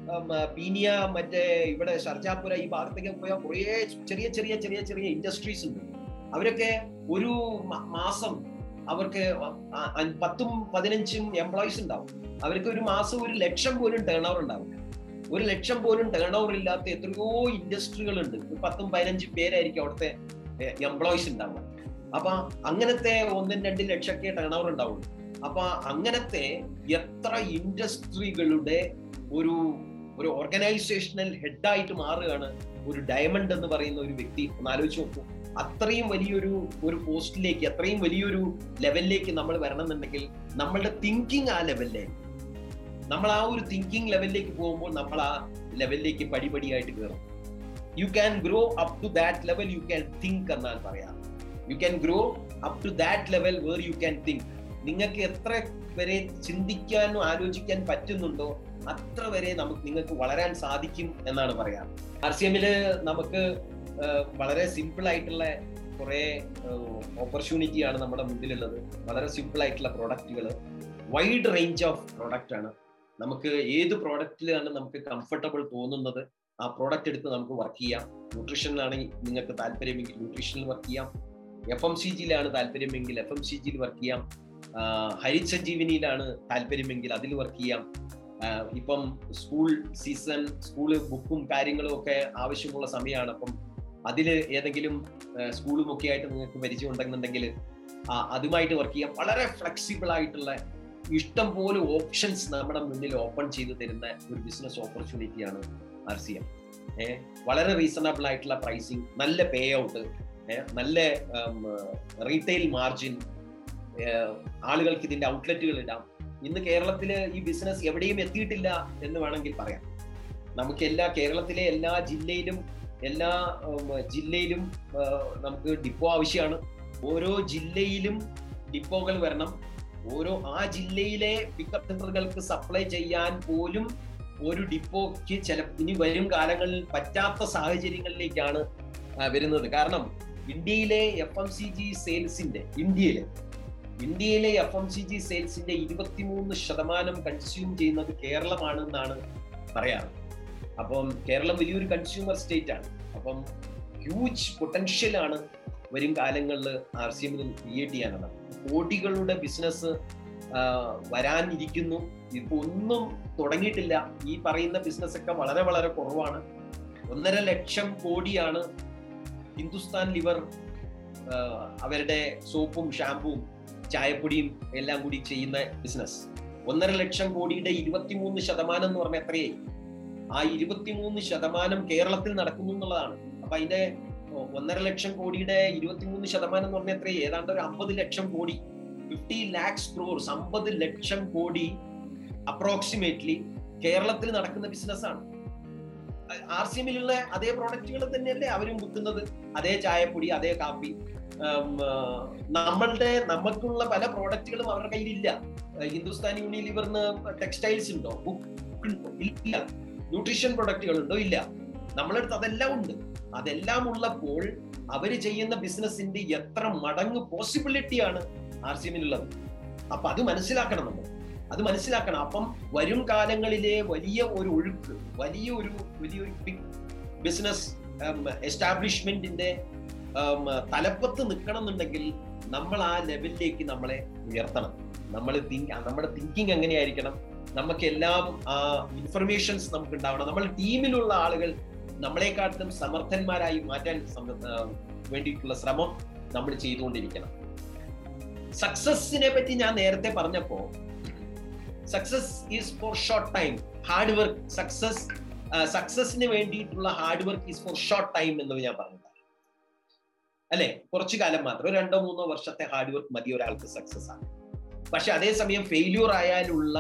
പീനിയ മറ്റേ ഇവിടെ ഷർജാപുര ഈ ഭാഗത്തേക്ക് പോയാൽ കുറേ ചെറിയ ചെറിയ ചെറിയ ചെറിയ ഇൻഡസ്ട്രീസ് ഉണ്ട്. അവരൊക്കെ ഒരു മാസം അവർക്ക് പത്തും പതിനഞ്ചും എംപ്ലോയീസ് ഉണ്ടാവും. അവർക്ക് ഒരു മാസം ഒരു ലക്ഷം പോലും ടേൺ ഓവർ ഉണ്ടാവില്ല. ഒരു ലക്ഷം പോലും ടേൺ ഓവർ ഇല്ലാത്ത എത്രയോ ഇൻഡസ്ട്രികൾ ഉണ്ട്. പത്തും പതിനഞ്ചും പേരായിരിക്കും അവിടുത്തെ എംപ്ലോയീസ് ഉണ്ടാവുക. അപ്പൊ അങ്ങനത്തെ ഒന്നും രണ്ടും ലക്ഷമൊക്കെ ടേൺ ഓവർ ഉണ്ടാവുള്ളൂ. അപ്പൊ അങ്ങനത്തെ എത്ര ഇൻഡസ്ട്രികളുടെ ഒരു ഒരു ഓർഗനൈസേഷണൽ ഹെഡായിട്ട് മാറുകയാണ് ഒരു ഡയമണ്ട് എന്ന് പറയുന്ന ഒരു വ്യക്തി. ഒന്ന് ആലോചിച്ച് നോക്കൂ. അത്രയും വലിയൊരു ഒരു പോസ്റ്റിലേക്ക്, അത്രയും വലിയൊരു ലെവലിലേക്ക് നമ്മൾ വരണം എന്നുണ്ടെങ്കിൽ നമ്മളുടെ തിങ്കിങ് ആ ലെവലിലേക്ക്, നമ്മൾ ആ ഒരു തിങ്കിങ് ലെവലിലേക്ക് പോകുമ്പോൾ നമ്മൾ ആ ലെവലിലേക്ക് പടിപടിയായിട്ട് കയറും. You can grow up to that level you can think എന്നാണ് പറയാം. You can grow up to that level where you can think. നിങ്ങൾക്ക് എത്ര വരെ ചിന്തിക്കാനും ആലോചിക്കാൻ പറ്റുന്നുണ്ടോ അത്ര വരെ നമുക്ക് നിങ്ങൾക്ക് വളരാൻ സാധിക്കും എന്നാണ് പറയാം. ആർ സി എമ്മില് നമുക്ക് വളരെ സിമ്പിൾ ആയിട്ടുള്ള കുറെ ഓപ്പർച്യൂണിറ്റിയാണ് നമ്മുടെ മുന്നിലുള്ളത്. വളരെ സിമ്പിൾ ആയിട്ടുള്ള പ്രോഡക്റ്റുകൾ, വൈഡ് റേഞ്ച് ഓഫ് പ്രോഡക്റ്റ് ആണ്. നമുക്ക് ഏത് പ്രോഡക്റ്റിലാണ് നമുക്ക് കംഫർട്ടബിൾ തോന്നുന്നത് ആ പ്രോഡക്റ്റ് എടുത്ത് നമുക്ക് വർക്ക് ചെയ്യാം. ന്യൂട്രീഷനിലാണെങ്കിൽ നിങ്ങൾക്ക് താല്പര്യമെങ്കിൽ ന്യൂട്രീഷനിൽ വർക്ക് ചെയ്യാം. എഫ് എം സി ജിയിലാണ് താല്പര്യമെങ്കിൽ എഫ് എം സി ജിയിൽ വർക്ക് ചെയ്യാം. ഹരിത് സഞ്ജീവനിയിലാണ് താല്പര്യമെങ്കിൽ അതിൽ വർക്ക് ചെയ്യാം. ഇപ്പം സ്കൂൾ സീസൺ, സ്കൂള് ബുക്കും കാര്യങ്ങളും ഒക്കെ ആവശ്യമുള്ള സമയമാണ്. അപ്പം അതിൽ ഏതെങ്കിലും സ്കൂളും ഒക്കെ ആയിട്ട് നിങ്ങൾക്ക് പരിചയം ഉണ്ടെന്നുണ്ടെങ്കിൽ അതുമായിട്ട് വർക്ക് ചെയ്യാം. വളരെ ഫ്ലെക്സിബിൾ ആയിട്ടുള്ള ഇഷ്ടം പോലെ ഓപ്ഷൻസ് നമ്മുടെ മുന്നിൽ ഓപ്പൺ ചെയ്ത് തരുന്ന ഒരു ബിസിനസ് ഓപ്പർച്യൂണിറ്റിയാണ് ആർ സി എം. ഏഹ് വളരെ റീസണബിൾ ആയിട്ടുള്ള പ്രൈസിങ്, നല്ല പേ ഔട്ട്, നല്ല റീറ്റെയിൽ മാർജിൻ, ആളുകൾക്ക് ഇതിന്റെ ഔട്ട്ലെറ്റുകൾ ഇടാം. ഇന്ന് കേരളത്തില് ഈ ബിസിനസ് എവിടെയും എത്തിയിട്ടില്ല എന്ന് വേണമെങ്കിൽ പറയാം. നമുക്ക് എല്ലാ കേരളത്തിലെ എല്ലാ ജില്ലയിലും എല്ലാ ജില്ലയിലും നമുക്ക് ഡിപ്പോ ആവശ്യമാണ്. ഓരോ ജില്ലയിലും ഡിപ്പോകൾ വരണം. ഓരോ ആ ജില്ലയിലെ പിക്കപ്പ് സെന്ററുകൾക്ക് സപ്ലൈ ചെയ്യാൻ പോലും ഒരു ഡിപ്പോക്ക് ചില ഇനി വരും കാലങ്ങളിൽ പറ്റാത്ത സാഹചര്യങ്ങളിലേക്കാണ് വരുന്നത്. കാരണം ഇന്ത്യയിലെ എഫ് എം സി ജി സെയിൽസിന്റെ ഇന്ത്യയിലെ ഇന്ത്യയിലെ എഫ് എം സി ജി സെയിൽസിന്റെ ഇരുപത്തിമൂന്ന് ശതമാനം കൺസ്യൂം ചെയ്യുന്നത് കേരളമാണെന്നാണ് പറയാറ്. അപ്പം കേരളം വലിയൊരു കൺസ്യൂമർ സ്റ്റേറ്റ് ആണ്. അപ്പം ഹ്യൂജ് പൊട്ടൻഷ്യൽ ആണ് വരും കാലങ്ങളിൽ ആർ സി എമ്മിൽ ക്രിയേറ്റ് ചെയ്യാനുള്ളത്. കോടികളുടെ ബിസിനസ് വരാനിരിക്കുന്നു. ഇപ്പൊ ഒന്നും തുടങ്ങിയിട്ടില്ല. ഈ പറയുന്ന ബിസിനസ് ഒക്കെ വളരെ വളരെ കുറവാണ്. ഒന്നര ലക്ഷം കോടിയാണ് ഹിന്ദുസ്ഥാൻ ലിവർ അവരുടെ സോപ്പും ഷാമ്പുവും ചായപ്പൊടിയും എല്ലാം കൂടി ചെയ്യുന്ന ബിസിനസ്. ഒന്നര ലക്ഷം കോടിയുടെ ഇരുപത്തിമൂന്ന് ശതമാനം എന്ന് പറഞ്ഞാൽ എത്രയായി? ആ ഇരുപത്തിമൂന്ന് ശതമാനം കേരളത്തിൽ നടക്കുന്നു എന്നുള്ളതാണ്. അപ്പൊ അതിന്റെ ഒന്നര ലക്ഷം കോടിയുടെ ഇരുപത്തിമൂന്ന് ശതമാനം എന്ന് പറഞ്ഞാൽ എത്രയായി? ഏതാണ്ട് ഒരു അമ്പത് ലക്ഷം കോടി, ഫിഫ്റ്റി ലാക്സ് ക്രോർസ്, അമ്പത് ലക്ഷം കോടി അപ്രോക്സിമേറ്റ്ലി കേരളത്തിൽ നടക്കുന്ന ബിസിനസ്സാണ്. ആർ സി എമ്മിലുള്ള അതേ പ്രോഡക്റ്റുകൾ തന്നെയല്ലേ അവരും വിൽക്കുന്നത്? അതേ ചായപ്പൊടി, അതേ കാപ്പി, നമ്മളുടെ നമുക്കുള്ള പല പ്രോഡക്റ്റുകളും അവരുടെ കയ്യിലില്ല. ഹിന്ദുസ്ഥാൻ യൂണിലിവറിന് ടെക്സ്റ്റൈൽസ് ഉണ്ടോ? ബുക്ക് ഉണ്ടോ? ഇല്ല. ന്യൂട്രീഷൻ പ്രൊഡക്റ്റുകൾ ഉണ്ടോ? ഇല്ല. നമ്മളടുത്ത് അതെല്ലാം ഉണ്ട്. അതെല്ലാം ഉള്ളപ്പോൾ അവര് ചെയ്യുന്ന ബിസിനസിന്റെ എത്ര മടങ്ങ് പോസിബിലിറ്റിയാണ് ആർ സി എമ്മിനുള്ളത്. അപ്പൊ അത് മനസ്സിലാക്കണം നമ്മൾ, അത് മനസ്സിലാക്കണം. അപ്പം വരും കാലങ്ങളിലെ വലിയ ഒരു ഒഴുക്ക്, വലിയ ഒരു വലിയൊരു ബിഗ് ബിസിനസ് എസ്റ്റാബ്ലിഷ്മെന്റിന്റെ തലപ്പത്ത് നിൽക്കണം എന്നുണ്ടെങ്കിൽ നമ്മൾ ആ ലെവലിലേക്ക് നമ്മളെ ഉയർത്തണം. നമ്മൾ തിങ്ക് നമ്മുടെ തിങ്കിങ് എങ്ങനെയായിരിക്കണം, നമുക്ക് എല്ലാം ആ ഇൻഫർമേഷൻസ് നമുക്ക് ഉണ്ടാവണം. നമ്മൾ ടീമിലുള്ള ആളുകൾ നമ്മളെക്കാട്ടിലും സമർത്ഥന്മാരായി മാറ്റാൻ വേണ്ടിയിട്ടുള്ള ശ്രമം നമ്മൾ ചെയ്തുകൊണ്ടിരിക്കണം. സക്സസിനെ പറ്റി ഞാൻ നേരത്തെ പറഞ്ഞപ്പോ, success is for short time, hard work success സക്സസിന് വേണ്ടിയിട്ടുള്ള hard work is for short time എന്ന് ഞാൻ പറഞ്ഞത് അല്ലെ. കുറച്ചു കാലം മാത്രം, രണ്ടോ മൂന്നോ വർഷത്തെ ഹാർഡ് വർക്ക് മതി ഒരാൾക്ക് സക്സസ് ആണ്. പക്ഷെ അതേസമയം ഫെയില്യൂർ ആയാലുള്ള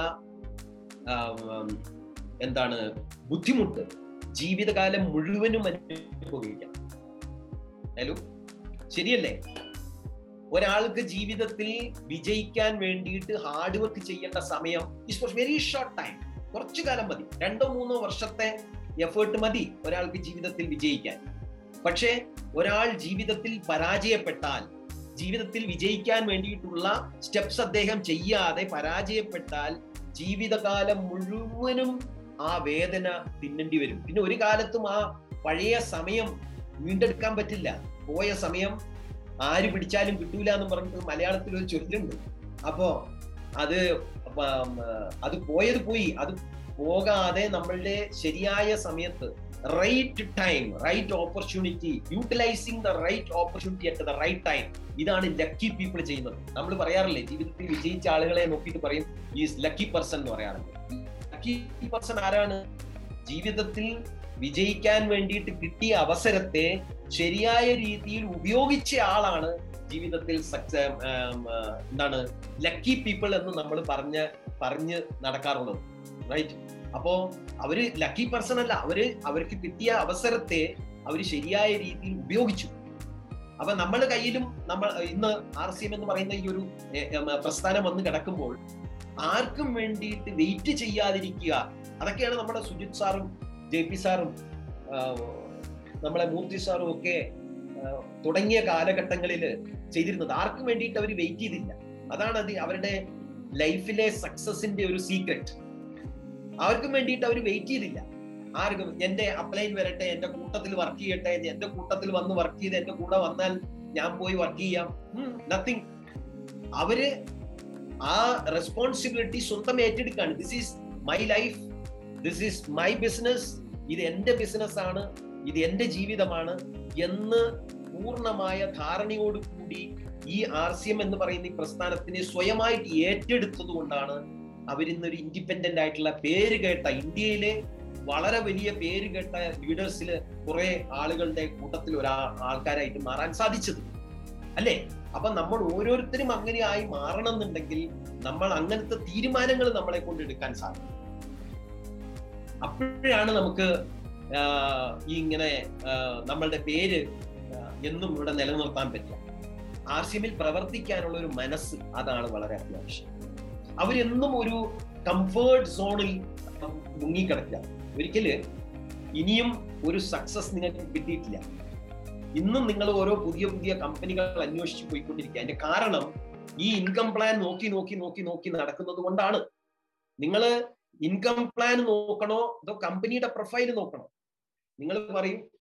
എന്താണ് ബുദ്ധിമുട്ട് ജീവിതകാലം മുഴുവനും അനുഭവിക്കണം. ഹലോ, ശരിയല്ലേ? ഒരാൾക്ക് ജീവിതത്തിൽ വിജയിക്കാൻ വേണ്ടിയിട്ട് ഹാർഡ് വർക്ക് ചെയ്യേണ്ട സമയം is for very short time, കുറച്ചു കാലം മതി, രണ്ടോ മൂന്നോ വർഷത്തെ എഫേർട്ട് മതി ഒരാൾക്ക് ജീവിതത്തിൽ വിജയിക്കാൻ. പക്ഷേ ഒരാൾ ജീവിതത്തിൽ പരാജയപ്പെട്ടാൽ, ജീവിതത്തിൽ വിജയിക്കാൻ വേണ്ടിയിട്ടുള്ള സ്റ്റെപ്സ് അദ്ദേഹം ചെയ്യാതെ പരാജയപ്പെട്ടാൽ ജീവിതകാലം മുഴുവനും ആ വേദന തിന്നേണ്ടി വരും. പിന്നെ ഒരു കാലത്തും ആ പഴയ സമയം വീണ്ടെടുക്കാൻ പറ്റില്ല. പോയ സമയം ആര് പിടിച്ചാലും കിട്ടൂല എന്ന് പറഞ്ഞിട്ട് മലയാളത്തിൽ ഒരു ചൊല്ലുണ്ട്. അപ്പോ അത് അത് പോയത് പോയി. അത് പോകാതെ നമ്മളുടെ ശരിയായ സമയത്ത് right time, right opportunity, utilising the right opportunity at the right time. ഇതാണ് ലക്കി പീപ്പിൾ ചെയ്യുന്നത്. നമ്മൾ പറയാറില്ലേ, ജീവിതത്തിൽ വിജയിച്ച ആളുകളെ നോക്കിയിട്ട് പറയും ഈസ് ലക്കി പേഴ്സൺ എന്ന് പറയാറുണ്ട്. ലക്കി പേഴ്സൺ ആരാണ്? ജീവിതത്തിൽ വിജയിക്കാൻ വേണ്ടിയിട്ട് കിട്ടിയ അവസരത്തെ ശരിയായ രീതിയിൽ ഉപയോഗിച്ച ആളാണ് ജീവിതത്തിൽ സക്സസ് എന്താണ് ലക്കി പീപ്പിൾ എന്ന് നമ്മൾ പറഞ്ഞ് പറഞ്ഞ് നടക്കാറുള്ളത്. റൈറ്റ്? അപ്പോ അവര് ലക്കി പേഴ്സൺ അല്ല, അവര് അവർക്ക് കിട്ടിയ അവസരത്തെ അവര് ശരിയായ രീതിയിൽ ഉപയോഗിച്ചു. അപ്പൊ നമ്മുടെ കയ്യിലും നമ്മൾ ഇന്ന് ആർ സി എം എന്ന് പറയുന്ന ഈ ഒരു പ്രസ്ഥാനം വന്ന് കിടക്കുമ്പോൾ ആർക്കും വേണ്ടിയിട്ട് വെയിറ്റ് ചെയ്യാതിരിക്കുക. അതൊക്കെയാണ് നമ്മുടെ സുജിത് സാറും ജെ പി സാറും നമ്മളെ മൂർത്തി സാറും ഒക്കെ തുടങ്ങിയ കാലഘട്ടങ്ങളിൽ ചെയ്തിരുന്നത്. ആർക്കും വേണ്ടിയിട്ട് അവർ വെയിറ്റ് ചെയ്തില്ല. അതാണ് അത് അവരുടെ ലൈഫിലെ സക്സസിന്റെ ഒരു സീക്രട്ട്. അവർക്കും വേണ്ടിയിട്ട് അവർ വെയിറ്റ് ചെയ്തില്ല. ആർക്കും എന്റെ അപ്ലൈൻ വരട്ടെ, എന്റെ കൂട്ടത്തിൽ വർക്ക് ചെയ്യട്ടെ, എന്റെ കൂട്ടത്തിൽ വന്ന് വർക്ക് ചെയ്ത് എന്റെ കൂടെ വന്നാൽ ഞാൻ പോയി വർക്ക് ചെയ്യാം, നത്തിങ്. അവര് ആ റെസ്പോൺസിബിലിറ്റി സ്വന്തം ഏറ്റെടുക്കാണ്. This is my life, this is my business, ഇത് എന്റെ ബിസിനസ് ആണ്, ഇത് എന്റെ ജീവിതമാണ് എന്ന് പൂർണ്ണമായ ധാരണയോട് കൂടി ഈ ആർ സി എം എന്ന് പറയുന്ന ഈ പ്രസ്ഥാനത്തിനെ സ്വയമായിട്ട് ഏറ്റെടുത്തത് കൊണ്ടാണ് അവരിന്നൊരു ഇൻഡിപെൻഡന്റ് ആയിട്ടുള്ള പേര് കേട്ട, ഇന്ത്യയിലെ വളരെ വലിയ പേര് കേട്ട ലീഡേഴ്സില് കുറെ ആളുകളുടെ കൂട്ടത്തിൽ ഒരാ ആൾക്കാരായിട്ട് മാറാൻ സാധിച്ചത് അല്ലേ? അപ്പൊ നമ്മൾ ഓരോരുത്തരും അങ്ങനെ ആയി മാറണം എന്നുണ്ടെങ്കിൽ നമ്മൾ അങ്ങനത്തെ തീരുമാനങ്ങൾ നമ്മളെ കൊണ്ട് എടുക്കാൻ സാധിക്കും. അപ്പോഴാണ് നമുക്ക് ഈ ഇങ്ങനെ നമ്മളുടെ പേര് എന്നും ഇവിടെ നിലനിർത്താൻ പറ്റുക. ആർ സി എമ്മിൽ പ്രവർത്തിക്കാനുള്ള ഒരു മനസ്സ്, അതാണ് വളരെ അത്യാവശ്യം. അവരെന്നും ഒരു കംഫേർട്ട് സോണിൽ മുങ്ങിക്കിടക്കുക. ഒരിക്കല് ഇനിയും ഒരു സക്സസ് നിങ്ങൾക്ക് കിട്ടിയിട്ടില്ല. ഇന്നും നിങ്ങൾ ഓരോ പുതിയ പുതിയ കമ്പനികൾ അന്വേഷിച്ച് പോയിക്കൊണ്ടിരിക്കുക. അതിന്റെ കാരണം ഈ ഇൻകം പ്ലാൻ നോക്കി നോക്കി നോക്കി നോക്കി നടക്കുന്നത് കൊണ്ടാണ്. നിങ്ങൾ ഇൻകം പ്ലാൻ നോക്കണോ അതോ കമ്പനിയുടെ പ്രൊഫൈൽ നോക്കണോ? നിങ്ങൾ പറയും